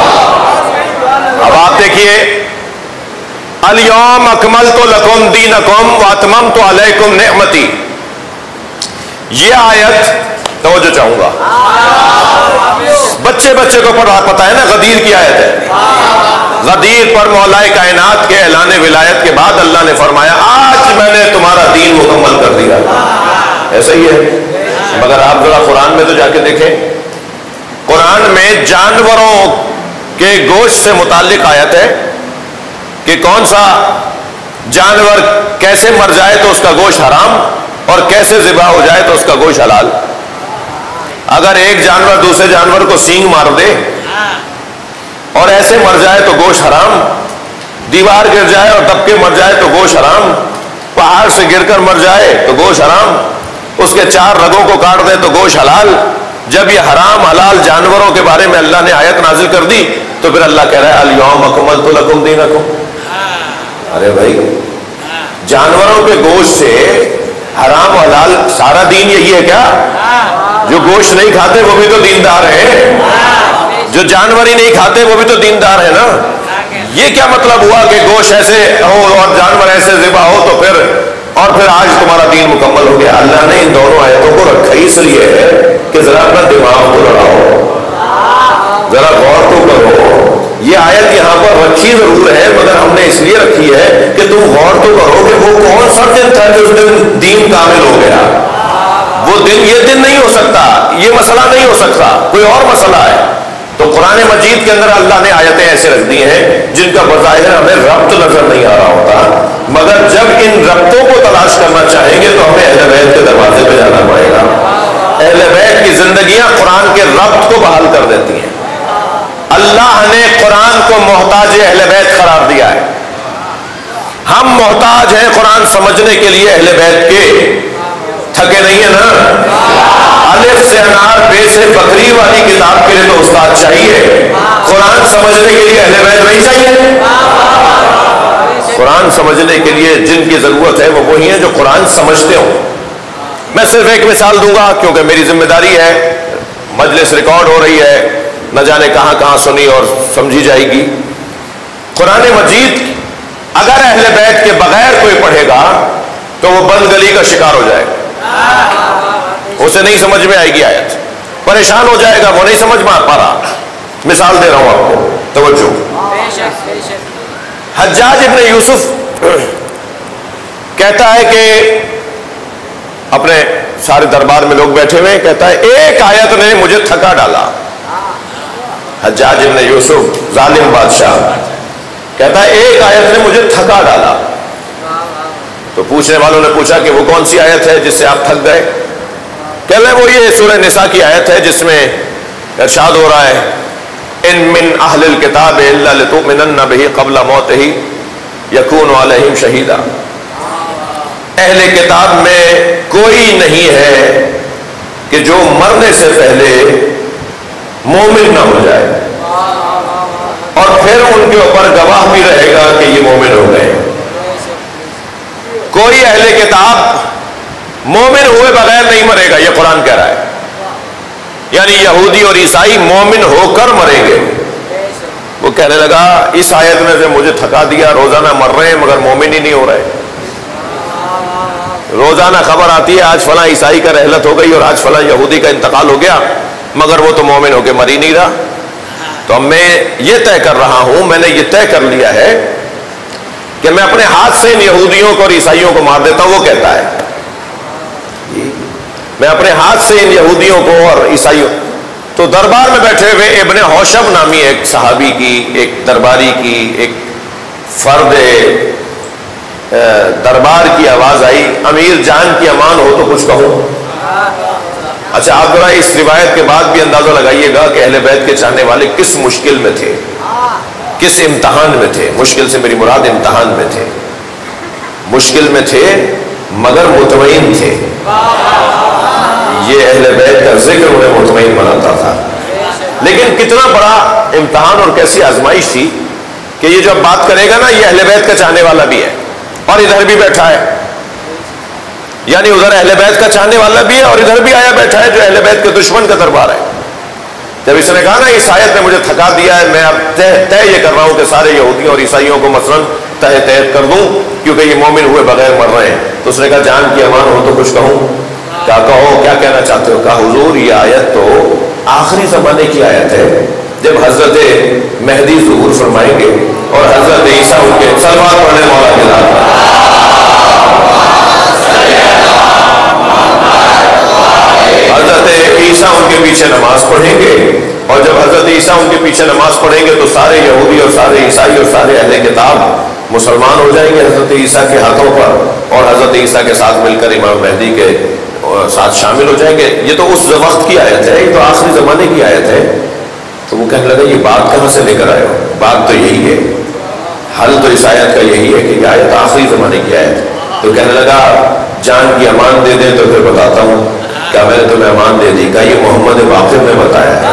اب آپ دیکھیے, الیوم اکملت لکم دینکم واتممت علیکم نعمتی, یہ آیت توجہ چاہوں گا. بچے بچے کو پڑھا پتا ہے نا, غدیر کی آیت ہے. غدیر پر مولا کائنات کے اعلان ولایت کے بعد اللہ نے فرمایا آج میں نے تمہارا دین مکمل کر دیا. ایسا ہی ہے. مگر آپ ذرا قرآن میں تو جا کے دیکھیں, قرآن میں جانوروں کے گوشت سے متعلق آیت ہے کہ کون سا جانور کیسے مر جائے تو اس کا گوشت حرام, اور کیسے ذبح ہو جائے تو اس کا گوشت حلال. اگر ایک جانور دوسرے جانور کو سینگ مار دے اور ایسے مر جائے تو گوشت حرام, دیوار گر جائے اور دب کے مر جائے تو گوشت حرام, پہاڑ سے گر کر مر جائے تو گوشت حرام, اس کے چار رگوں کو کاٹ دے تو گوشت حلال. جب یہ حرام حلال جانوروں کے بارے میں اللہ نے آیت نازل کر دی تو پھر اللہ کہہ رہا ہے الیوم اکملت لکم دینکم. ارے بھائی, جانوروں کے گوشت سے حرام حلال سارا دین یہی ہے کیا؟ جو گوشت نہیں کھاتے وہ بھی تو دیندار ہیں، جو جانور ہی نہیں کھاتے وہ بھی تو دیندار ہیں نا. یہ کیا مطلب ہوا کہ گوشت ایسے ہو اور جانور ایسے ذبح ہو تو پھر اور پھر آج تمہارا دین مکمل ہو گیا؟ اللہ نے ان دونوں آیتوں کو رکھا ہی اس لیے ہے کہ ذرا اپنا دماغ کو لڑاؤ، ذرا غور تو کرو. یہ آیت یہاں پر رکھی ضرور ہے مگر ہم نے اس لیے رکھی ہے کہ تم غور تو کرو کہ وہ کون سا دن تھا کہ اس دن دین کامل ہو گیا. وہ دن یہ دن نہیں ہو سکتا، یہ مسئلہ نہیں ہو سکتا، کوئی اور مسئلہ ہے. تو قرآن مجید کے اندر اللہ نے آیتیں ایسے رکھ دی ہیں جن کا بظاہر ہمیں ربط نظر نہیں آ رہا ہوتا، مگر جب ان ربطوں کو تلاش کرنا چاہیں گے تو ہمیں اہل بیت کے دروازے پہ جانا پڑے گا. اہل بیت کی زندگیاں قرآن کے ربط کو بحال کر دیتی ہیں. اللہ نے قرآن کو محتاج اہل بیت قرار دیا ہے. ہم محتاج ہیں قرآن سمجھنے کے لیے اہل بیت کے، تھکے نہیں ہیں نا. الف سے انار بے سے بکری والی کتاب کے لیے تو استاد چاہیے، قرآن سمجھنے کے لیے اہل بیت نہیں چاہیے. قرآن سمجھنے کے لیے جن کی ضرورت ہے وہ وہی ہیں جو قرآن سمجھتے ہوں. میں صرف ایک مثال دوں گا کیونکہ میری ذمہ داری ہے، مجلس ریکارڈ ہو رہی ہے، نہ جانے کہاں کہاں سنی اور سمجھی جائے گی. قرآن مجید اگر اہل بیت کے بغیر کوئی پڑھے گا تو وہ بند گلی کا شکار ہو جائے گا، اسے نہیں سمجھ میں آئے گی آیت، پریشان ہو جائے گا، وہ نہیں سمجھ میں پا رہا. مثال دے رہا ہوں آپ کو، توجہ. حجاج ابن یوسف کہتا ہے کہ اپنے سارے دربار میں لوگ بیٹھے ہوئے، کہتا ہے ایک آیت نے مجھے تھکا ڈالا. حجاج ابن یوسف ظالم بادشاہ کہتا ہے ایک آیت نے مجھے تھکا ڈالا. تو پوچھنے والوں نے پوچھا کہ وہ کون سی آیت ہے جس سے آپ تھک گئے؟ کہہ رہے وہ یہ سورہ نساء کی آیت ہے جس میں ارشاد ہو رہا ہے ان من اہل الکتاب الا لتؤمنن به قبل موته یکون علیہم شہیدا. اہل کتاب میں کوئی نہیں ہے کہ جو مرنے سے پہلے مومن نہ ہو جائے اور پھر ان کے اوپر گواہ بھی رہے گا کہ یہ مومن ہو گئے. کوئی اہل کتاب مومن ہوئے بغیر نہیں مرے گا، یہ قرآن کہہ رہا ہے. یعنی یہودی اور عیسائی مومن ہو کر مریں گے. وہ کہنے لگا اس آیت میں سے مجھے تھکا دیا، روزانہ مر رہے ہیں مگر مومن ہی نہیں ہو رہے. روزانہ خبر آتی ہے آج فلاں عیسائی کا رحلت ہو گئی اور آج فلاں یہودی کا انتقال ہو گیا مگر وہ تو مومن ہو کے مر ہی نہیں رہا. تو اب میں یہ طے کر رہا ہوں، میں نے یہ طے کر لیا ہے کہ میں اپنے ہاتھ سے ان یہودیوں کو اور عیسائیوں کو مار دیتا ہوں. وہ کہتا ہے میں اپنے ہاتھ سے ان یہودیوں کو اور عیسائیوں. تو دربار میں بیٹھے ہوئے ابن حوشب نامی ایک صحابی کی، ایک درباری کی، ایک فرد دربار کی آواز آئی امیر جان کی امان ہو تو کچھ کہو. اچھا آپ ذرا اس روایت کے بعد بھی اندازہ لگائیے گا کہ اہل بیت کے چاہنے والے کس مشکل میں تھے، کس امتحان میں تھے. مشکل سے میری مراد امتحان میں تھے، مشکل میں تھے مگر مطمئن تھے. یہ اہل بیت کا ذکر انہیں مطمئن بناتا تھا. لیکن کتنا بڑا امتحان اور کیسی آزمائش تھی کہ یہ جو اب بات کرے گا نا یہ اہل بیت کا چاہنے والا بھی ہے اور ادھر بھی بیٹھا ہے. یعنی ادھر اہل بیت کا چاہنے والا بھی ہے اور ادھر بھی آیا بیٹھا ہے جو اہل بیت کے دشمن کا دربار ہے. جب اس نے کہا نا اس آیت نے مجھے تھکا دیا ہے، میں اب طے طے یہ کر رہا ہوں کہ سارے یہودیوں اور عیسائیوں کو مثلاً تہ تہ کر دوں کیونکہ یہ مومن ہوئے بغیر مر رہے ہیں. تو اس نے کہا جان کی امان ہو تو کچھ کہوں. کیا کہو، کیا کہنا چاہتے ہو؟ کہا حضور یہ آیت تو آخری زمانے کی آیت ہے جب حضرت مہدی ظہور فرمائیں گے اور حضرت عیسیٰ ان کے سلوات پڑھنے مولا کے ساتھ حضرت عیسیٰ ان کے پیچھے نماز پڑھیں گے اور جب حضرت عیسیٰ ان کے پیچھے نماز پڑھیں گے تو سارے یہودی اور سارے عیسائی اور سارے اہل کتاب مسلمان ہو جائیں گے حضرت عیسیٰ کے ہاتھوں پر اور حضرت عیسیٰ کے ساتھ مل کر امام مہدی کے ساتھ شامل ہو جائیں گے. یہ تو اس وقت کی آیت ہے، یہ تو آخری زمانے کی آیت ہے. تو وہ کہنے لگا یہ بات کہاں سے لے کر آئے ہو؟ بات تو یہی ہے، حل تو اس آیت کا یہی ہے کہ یہ آیت آخری زمانے کی آیت. تو کہنے لگا جان کی امان دے دیں تو پھر بتاتا ہوں. کیا میں نے تمہیں امان دے دی؟ کہا یہ محمد واقف نے بتایا ہے.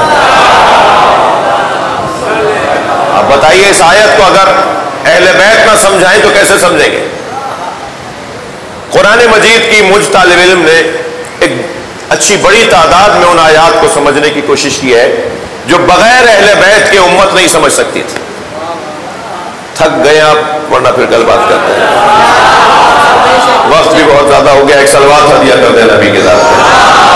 اب بتائیے اس آیت کو اگر اہل بیت نہ سمجھائیں تو کیسے سمجھیں گے؟ قرآن مجید کی مجھ طالب علم نے ایک اچھی بڑی تعداد میں ان آیات کو سمجھنے کی کوشش کی ہے جو بغیر اہل بیت کے امت نہیں سمجھ سکتی تھی. تھک گئے آپ ورنہ پھر کل بات کرتے ہیں, وقت بھی بہت زیادہ ہو گیا. ایک صلوات ہدیہ کر دیں نبی کے ذات پہ.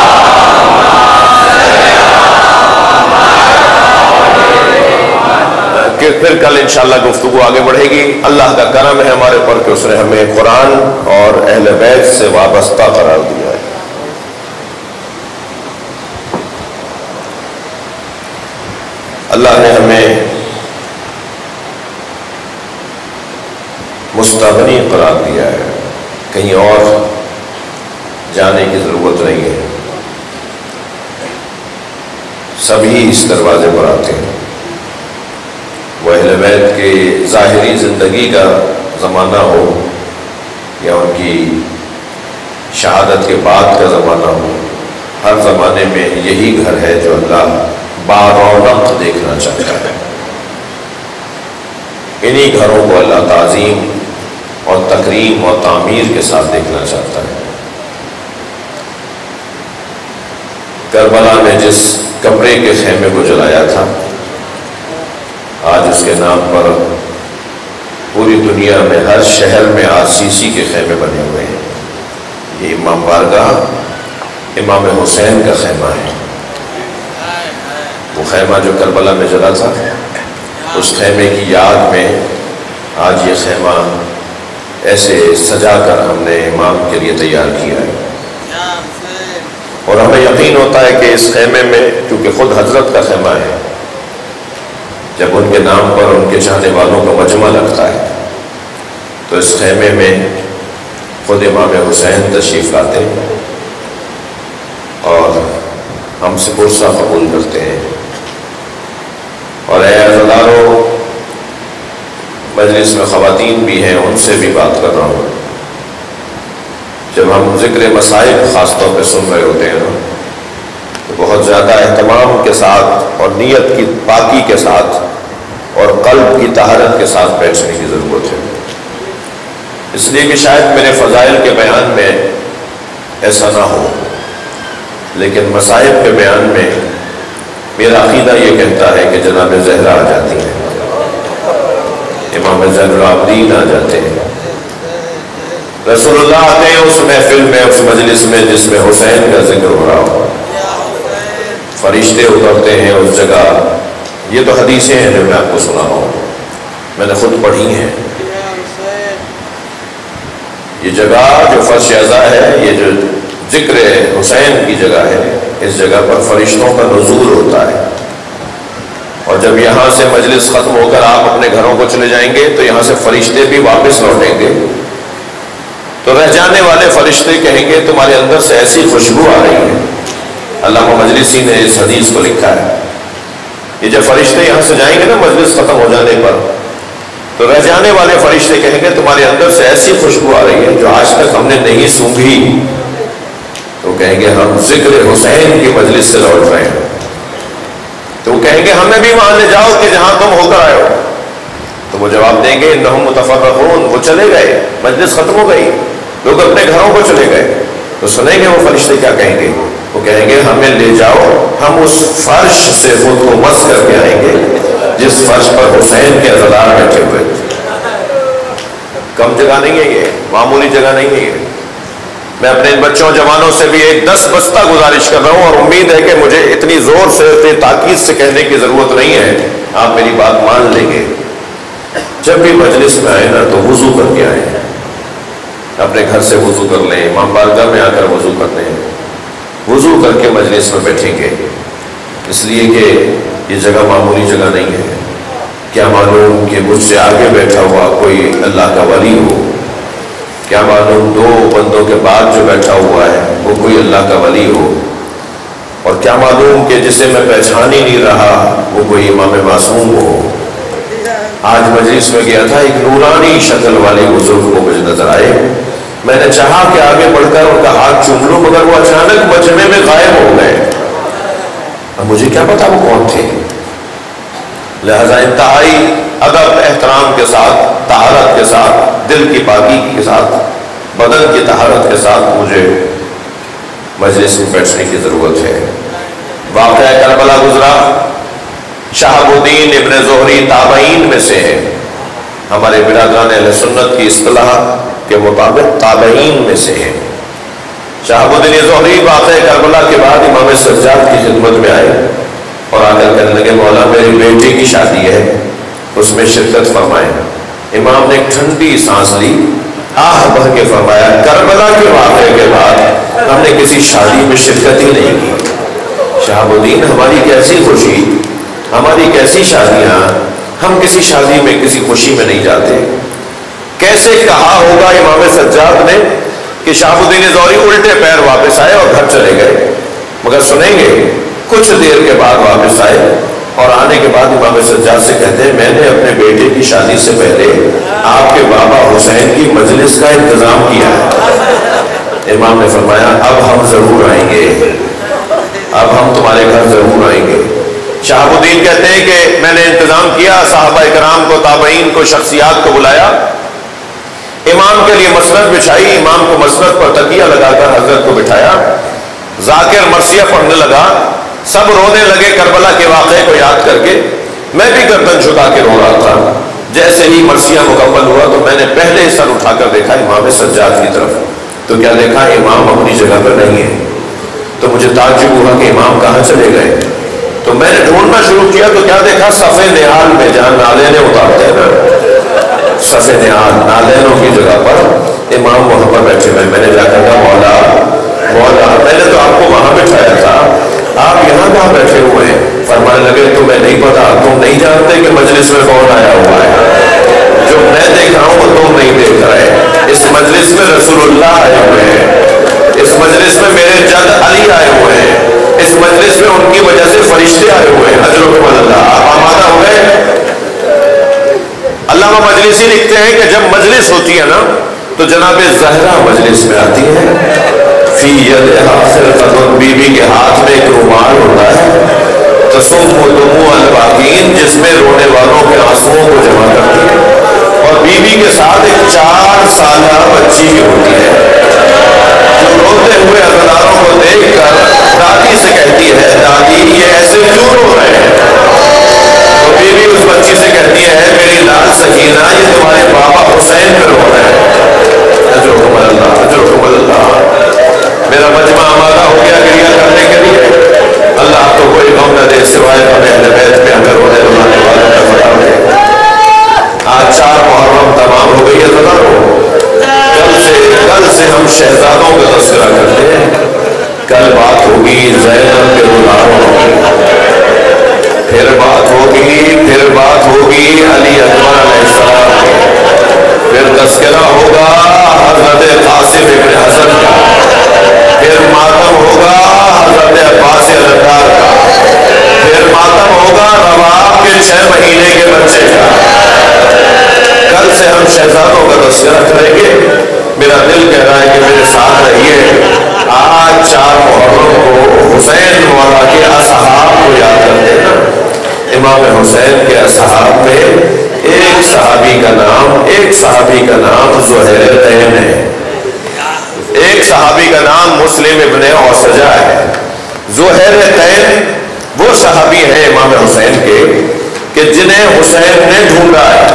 کہ پھر کل انشاءاللہ گفتگو آگے بڑھے گی. اللہ کا کرم ہے ہمارے اوپر کہ اس نے ہمیں قرآن اور اہل بیت سے وابستہ قرار دیا ہے. اللہ نے ہمیں مستغنی قرار دیا ہے, کہیں اور جانے کی ضرورت نہیں ہے. سبھی اس دروازے پر آتے ہیں. وہ اہل بیت کے ظاہری زندگی کا زمانہ ہو یا ان کی شہادت کے بعد کا زمانہ ہو, ہر زمانے میں یہی گھر ہے جو اللہ بارونق دیکھنا چاہتا ہے. انہی گھروں کو اللہ تعظیم اور تکریم اور تعمیر کے ساتھ دیکھنا چاہتا ہے. کربلا میں جس کمرے کے خیمے کو جلایا تھا, آج اس کے نام پر پوری دنیا میں ہر شہر میں آج سیسی کے خیمے بنے ہوئے ہیں. یہ امام بارگاہ امام حسین کا خیمہ ہے. وہ خیمہ جو کربلا میں جلا تھا, اس خیمے کی یاد میں آج یہ خیمہ ایسے سجا کر ہم نے امام کے لیے تیار کیا ہے. اور ہمیں یقین ہوتا ہے کہ اس خیمے میں, کیونکہ خود حضرت کا خیمہ ہے, جب ان کے نام پر ان کے چاہنے والوں کا مجمع لگتا ہے تو اس خیمے میں خود امام حسین تشریف لاتے ہیں اور ہم سے پرسہ قبول کرتے ہیں. اور اے عزیزانو, مجلس میں خواتین بھی ہیں, ان سے بھی بات کر رہا ہوں. جب ہم ذکر مسائل خاص طور پہ سن رہے ہوتے ہیں نا, تو بہت زیادہ اہتمام کے ساتھ اور نیت کی پاکی کے ساتھ اور قلب کی طہارت کے ساتھ بیٹھنے کی ضرورت ہے. اس لیے کہ شاید میرے فضائل کے بیان میں ایسا نہ ہو, لیکن مصائب کے بیان میں میرا عقیدہ یہ کہتا ہے کہ جناب زہرا آ جاتی ہیں, امام زین العابدین آ جاتے ہیں, رسول اللہ آتے ہیں اس محفل میں, اس مجلس میں جس میں حسین کا ذکر ہو رہا ہو. فرشتے اترتے ہیں اس جگہ. یہ تو حدیثیں ہیں جو میں آپ کو سنا ہوں, میں نے خود پڑھی ہیں. یہ جگہ جو فرش عزا ہے, یہ جو ذکر حسین کی جگہ ہے, اس جگہ پر فرشتوں کا نزول ہوتا ہے. اور جب یہاں سے مجلس ختم ہو کر آپ اپنے گھروں کو چلے جائیں گے تو یہاں سے فرشتے بھی واپس لوٹیں گے, تو رہ جانے والے فرشتے کہیں گے تمہارے اندر سے ایسی خوشبو آ رہی ہے. علامہ مجلسی نے اس حدیث کو لکھا ہے. یہ جب فرشتے یہاں سے جائیں گے نا مجلس ختم ہو جانے پر, تو رہ جانے والے فرشتے کہیں گے تمہارے اندر سے ایسی خوشبو آ رہی ہے جو آج تک ہم نے نہیں سونگھی. تو کہیں گے ہم ذکر حسین کی مجلس سے لوٹ رہے ہیں. تو وہ کہیں گے ہمیں بھی وہاں لے جاؤ کہ جہاں تم ہو کر آئے ہو. تو وہ جواب دیں گے انہم متفرقون, وہ چلے گئے, مجلس ختم ہو گئی, لوگ اپنے گھروں کو چلے گئے. تو سنیں گے وہ فرشتے کیا کہیں گے, وہ کہیں گے ہمیں لے جاؤ, ہم اس فرش سے خود کو مس کر کے آئیں گے جس فرش پر حسین کے عزادار بیٹھے ہوئے. کم جگہ نہیں ہے, یہ معمولی جگہ نہیں ہے. یہ میں اپنے ان بچوں جوانوں سے بھی ایک دس بستہ گزارش کر رہا ہوں, اور امید ہے کہ مجھے اتنی زور سے اتنی تاکید سے کہنے کی ضرورت نہیں ہے, آپ میری بات مان لیں گے. جب بھی مجلس میں آئے نا تو وضو کر کے آئیں, اپنے گھر سے وضو کر لیں, امام بارگاہ میں آ کر وضو کر لیں, وضو کر کے مجلس میں بیٹھیں گے. اس لیے کہ یہ جگہ معمولی جگہ نہیں ہے. کیا معلوم کہ مجھ سے آگے بیٹھا ہوا کوئی اللہ کا ولی ہو, کیا معلوم دو بندوں کے بعد جو بیٹھا ہوا ہے وہ کوئی اللہ کا ولی ہو, اور کیا معلوم کہ جسے میں پہچان ہی نہیں رہا وہ کوئی امام معصوم ہو. آج مجلس میں گیا تھا, ایک نورانی شکل والے بزرگ کو مجھے نظر آئے. میں نے چاہا کہ آگے بڑھ کر ان کا ہاتھ چوم لوں, مگر وہ اچانک مجمع میں غائب ہو گئے. اب مجھے کیا پتا وہ کون تھے. لہذا انتہائی ادب احترام کے ساتھ, طہارت کے ساتھ, دل کی پاکی کے ساتھ, بدن کی طہارت کے ساتھ مجھے مجلس میں بیٹھنے کی ضرورت ہے۔ واقعہ کربلا گزرا، شہاب الدین ابن زہری تابعین میں سے ہے، ہمارے برادران اہل سنت کی اصطلاح کے مطابق تابعین میں سے ہے۔ شہاب الدین زہری واقعہ کربلا کے بعد امام سجاد کی خدمت میں آئے اور آ کر کہنے لگے مولا میری بیٹی کی شادی ہے، اس میں شرکت فرمائیں۔ امام نے ایک ٹھنڈی سانس لی، آہ بھر کے فرمایا کربلا کے واقعے کے بعد ہم نے کسی شادی میں شرکت ہی نہیں کی۔ شہاب الدین ہماری کیسی خوشی، ہماری کیسی شادیاں، ہم کسی شادی میں کسی خوشی میں نہیں جاتے۔ کیسے کہا ہوگا امام سجاد نے کہ شہاب الدین زہری الٹے پیر واپس آئے اور گھر چلے گئے، مگر سنیں گے کچھ دیر کے بعد واپس آئے اور آنے کے بعد امام سجاد سے کہتے ہیں میں نے اپنے بیٹے کی شادی سے پہلے آپ کے بابا حسین کی مجلس کا انتظام کیا ہے۔ امام نے فرمایا اب ہم ضرور آئیں گے، اب ہم تمہارے گھر ضرور آئیں گے۔ شہاب الدین کہتے ہیں کہ میں نے انتظام کیا، صحابہ کرام کو، تابعین کو، شخصیات کو بلایا، امام کے لیے مسند بچھائی، امام کو مسند پر تکیہ لگا کر حضرت کو بٹھایا، ذاکر مرثیہ پڑھنے لگا، سب رونے لگے کربلا کے واقعے کو یاد کر کے، میں بھی گردن جھکا کے رو رہا تھا۔ جیسے ہی مرثیہ مکمل ہوا تو میں نے پہلے سر اٹھا کر دیکھا امام سجاد کی طرف، تو کیا دیکھا امام اپنی جگہ پر نہیں ہے، تو مجھے تعجب ہوا کہ امام کہاں چلے گئے، تو میں نے ڈھونڈنا شروع کیا تو کیا دیکھا صفے نہال میں، جہاں نالے اتارتے ہیں نا، صفے نہال نالینوں کی جگہ پر امام وہاں پر بیٹھے ہوئے۔ میں نے جا کر کہا مولا مولا میں نے تو آپ کو وہاں بٹھایا تھا، آپ یہاں کہاں بیٹھے ہوئے ہیں؟ فرمانے لگے تمہیں نہیں پتا، تم نہیں جانتے کہ مجلس میں کون آیا ہوا ہے، جو میں دیکھ رہا ہوں وہ تم نہیں دیکھ رہے۔ اس مجلس میں رسول اللہ آئے ہوئے ہیں، اس مجلس میں میرے جد علی آئے ہوئے ہیں، اس مجلس میں ان کی وجہ سے فرشتے آئے ہوئے ہیں۔ اجرکم اللہ، آپ آمادہ ہو گئے؟ علامہ مجلسی لکھتے ہیں کہ جب مجلس ہوتی ہے نا تو جناب زہرا مجلس میں آتی ہے، فی یدہا خرقۃ، بی بی کے ہاتھ میں ایک رومال ہوتا ہے، تصم دموع الباکین، جس میں رونے والوں کے آنسوؤں کو جمع کرتی ہے، اور بی بی کے ساتھ ایک چار سالہ بچی بھی ہوتی ہے جو روتے ہوئے عزاداروں کو دیکھ کر دادی سے کہتی ہے دادی یہ ایسے کیوں رو رہے ہیں؟ تو بی بی اس بچی سے کہتی ہے میری لال سکینہ یہ تمہارے بابا حسین پہ رو رہے ہیں۔ اجرکم اللہ، اجرکم اللہ۔ میرا مجمع آمادہ ہو گیا گریہ کرنے کے لیے، اللہ تو کوئی غم نہ دے سوائے ہمیں اہل بیت میں ہمیں رونے رلانے والوں کا بڑا دے۔ آج چار محرم تمام ہو گئی ہے ذرا کو، کل سے کل سے ہم شہزادوں کا تذکرہ کرتے ہیں، کل بات ہوگی زینب کے دلہنوں، پھر بات ہوگی پھر بات ہوگی علی اکبر علیہ السلام، پھر تذکرہ ہوگا حضرت قاسم ابن حسن کا، پھر ماتم ہوگا حضرت عباس الدار کا، پھر ماتم ہوگا رباب کے چھ مہینے کے بچے کا۔ کل سے ہم شہزادوں کا تذکرہ کریں گے۔ میرا دل کہہ رہا ہے کہ میرے ساتھ رہیے۔ آج چار محرم کو حسین مولا کے اصحاب کو یاد کرتے ہیں نا، امام حسین کے اصحاب میں ایک صحابی کا نام ایک صحابی کا نام زہیر تین ہے، ایک صحابی کا نام مسلم ابن اوسجہ ہے۔ زہیر تین وہ صحابی ہیں امام حسین کے کہ جنہیں حسین نے ڈھونڈا ہے،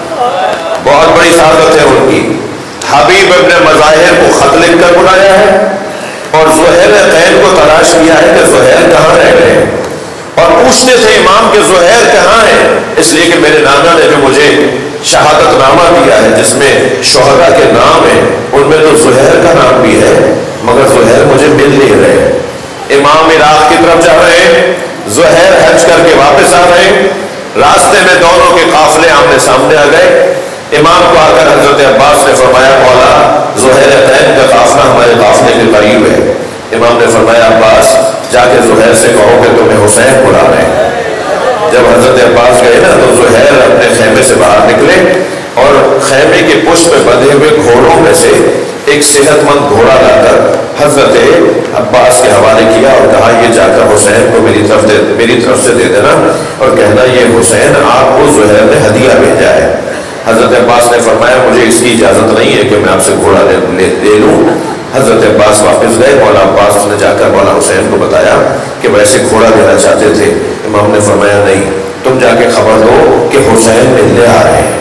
بہت بڑی سعادت ہے ان کی۔ حبیب ابن مظاہر کو خط لکھ کر بلایا ہے اور زہیر تین کو تلاش کیا ہے کہ زہیر کہاں رہ گئے، اور پوچھتے تھے امام کہ زہیر کہاں ہے، اس لیے کہ میرے نانا نے جو مجھے شہادت نامہ دیا ہے جس میں شہداء کے نام ہیں ان میں تو زہیر کا نام بھی ہے، مگر زہیر مجھے مل نہیں رہے۔ امام عراق کی طرف جا رہے ہیں، زہیر حج کر کے واپس آ رہے ہیں، راستے میں دونوں کے قافلے آمنے سامنے آ گئے۔ امام کو آ کر حضرت عباس نے فرمایا مولا زہیر تین کا قافلہ ہمارے قافلے کے قریب ہے۔ امام نے فرمایا عباس جا کے زہیر سے کہو کہ تمہیں حسین بلا رہے ہیں۔ جب حضرت عباس گئے نا تو زہیر اپنے خیمے سے باہر نکلے اور خیمے کے پشت پہ بندھے ہوئے گھوڑوں میں سے ایک صحت مند گھوڑا لا کر حضرت عباس کے حوالے کیا اور کہا یہ جا کر حسین کو میری طرف دے میری طرف سے دے دینا اور کہنا یہ حسین آپ کو زہیر نے ہدیہ بھیجا ہے۔ حضرت عباس نے فرمایا مجھے اس کی اجازت نہیں ہے کہ میں آپ سے گھوڑا لے دے لوں۔ حضرت عباس واپس گئے، مولا عباس نے جا کر مولا حسین کو بتایا کہ ویسے گھوڑا دینا چاہتے تھے، امام نے فرمایا نہیں، تم جا کے خبر دو کہ حسین ملنے آ رہے ہیں۔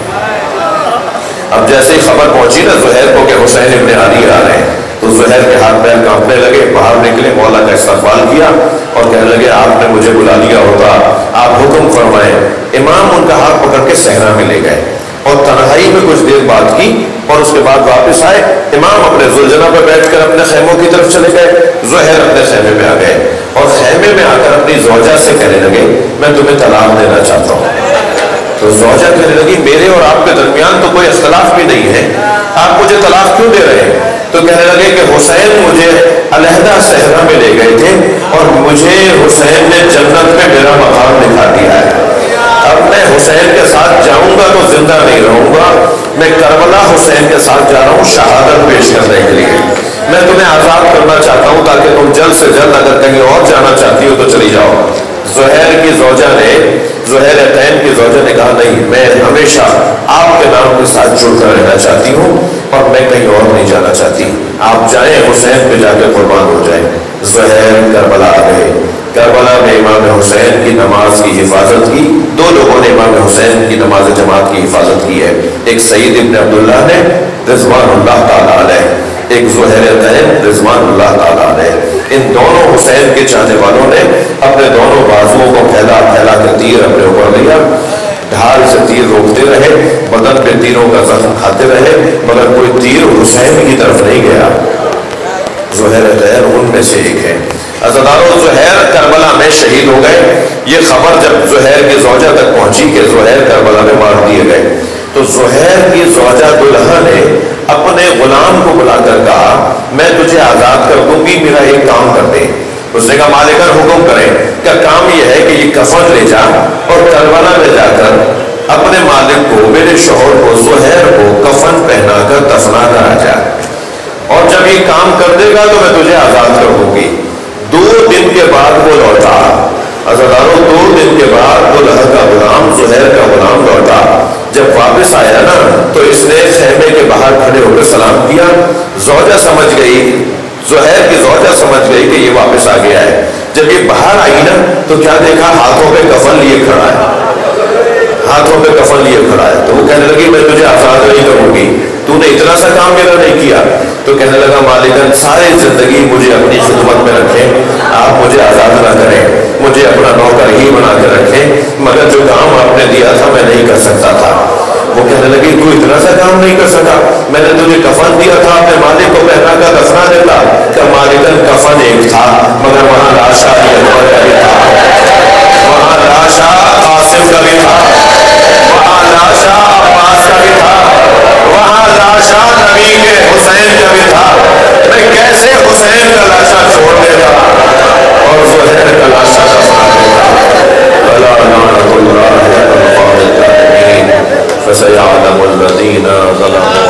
اب جیسے ہی خبر پہنچی نا زہیر کو کہ حسین ابن علی آ رہے ہیں، تو زہیر کے ہاتھ پیر کانپنے لگے، باہر نکلے، مولا کا استقبال کیا اور کہنے لگے آپ نے مجھے بلا لیا ہوتا، آپ حکم فرمائیں۔ امام ان کا ہاتھ پکڑ کے صحرا میں لے گئے اور تنہائی میں کچھ دیر بات کی اور اس کے بعد واپس آئے۔ امام اپنے ذوالجناح پہ بیٹھ کر اپنے خیموں کی طرف چلے گئے، زہیر اپنے خیمے میں آ گئے اور خیمے میں آ کر اپنی زوجہ سے کہنے لگے میں تمہیں طلاق دینا چاہتا ہوں۔ تو زوجہ کہنے لگی میرے اور آپ کے درمیان تو کوئی اختلاف بھی نہیں ہے، آپ مجھے طلاق کیوں دے رہے ہیں؟ تو کہنے لگے کہ حسین مجھے علیحدہ صحرا میں لے گئے تھے اور مجھے حسین نے جنت میں میرا مقام دکھا دیا ہے، اب میں حسین کے ساتھ جاؤں گا تو زندہ نہیں رہوں گا، میں کربلا حسین کے ساتھ جا رہا ہوں شہادت پیش کرنے کے لیے، میں تمہیں آزاد کرنا چاہتا ہوں تاکہ تم جلد سے جلد اگر کہیں اور جانا چاہتی ہو تو چلی جاؤ۔ زہیر کی زوجہ نے زہیر عتین کی زوجہ نے کہا نہیں، میں ہمیشہ آپ کے نام کے ساتھ جڑ کر رہنا چاہتی ہوں اور میں کہیں اور نہیں جانا چاہتی، آپ جائیں حسین پہ جا کے قربان ہو جائیں۔ زہیر کربلا آ گئے، کربلا میں امام حسین کی نماز کی حفاظت کی، دو لوگوں نے امام حسین کی نماز جماعت کی حفاظت کی ہے، ایک سعید ابن عبداللہ نے رضوان اللہ تعالیٰ علیہ، ایک زہیر عتین رضوان اللہ تعالیٰ علیہ۔ ان دونوں حسین کے چاہنے والوں نے اپنے دونوں بازوؤں کو پھیلا پھیلا کر تیر اپنے اوپر لیا، ڈھال سے تیر روکتے رہے، بدن پہ تیروں کا زخم کھاتے رہے، مگر کوئی تیر حسین کی طرف نہیں گیا۔ زہیر عتین ان میں سے ایک ہے۔ عزادارو زہیر کربلا میں شہید ہو گئے۔ یہ خبر جب زہیر کی زوجہ تک پہنچی کہ زہیر کربلا میں مار دیے گئے تو زہیر کی زوجہ دلہا نے اپنے غلام کو بلا کر کہا میں تجھے آزاد کر دوں گی، میرا ایک کام کر دے۔ اس نے کہا مالکن حکم کریں، کہ کام یہ ہے کہ یہ کفن لے جا اور کربلا میں جا کر اپنے مالک کو، میرے شوہر کو، زہیر کو کفن پہنا کر دفنا کر آ جا، اور جب یہ کام کر دے گا تو میں تجھے آزاد کر دوں گی۔ دو دن کے بعد وہ لوٹا، عزادارو دو دن کے بعد دلہا کا غلام زہیر کا غلام لوٹا۔ جب واپس آیا نا تو اس نے خیمے کے باہر کھڑے ہو کر سلام کیا، زوجہ سمجھ گئی، زہیر کی زوجہ سمجھ گئی کہ یہ واپس آ گیا ہے۔ جب یہ باہر آئی نا تو کیا دیکھا، ہاتھوں پہ کفن لیے کھڑا ہے، ہاتھوں پہ کفن لیے کھڑا ہے۔ تو وہ کہنے لگی میں تجھے آزاد نہیں کروں گی، تو نے اتنا سا کام میرا نہیں کیا۔ تو کہنے لگا مالکن ساری زندگی مجھے اپنی خدمت میں رکھیں، آپ مجھے آزاد نہ کریں، مجھے اپنا نوکر ہی بنا کے رکھیں، مگر جو کام آپ نے دیا تھا میں نہیں کر سکتا تھا۔ وہ کہنے لگی تو اتنا سا کام نہیں کر سکا، میں نے تجھے کفن دیا تھا اپنے مالک کو پہنا کر دفنا دیتا، کہ مالکن کفن ایک تھا مگر وہاں لاشا علی اکبر کا بھی تھا، وہاں لاشا قاسم کا بھی تھا، وہاں لاشا عباس کا بھی تھا، وہاں لاشا نبی کے حسین کا بھی تھا، میں کیسے حسین کا لاشا چھوڑ دیتا اور زہیر کا لاشا دفنا دیتا۔ الا لعنۃ اللہ علی الظالمین فسيعلم الذين ظلموا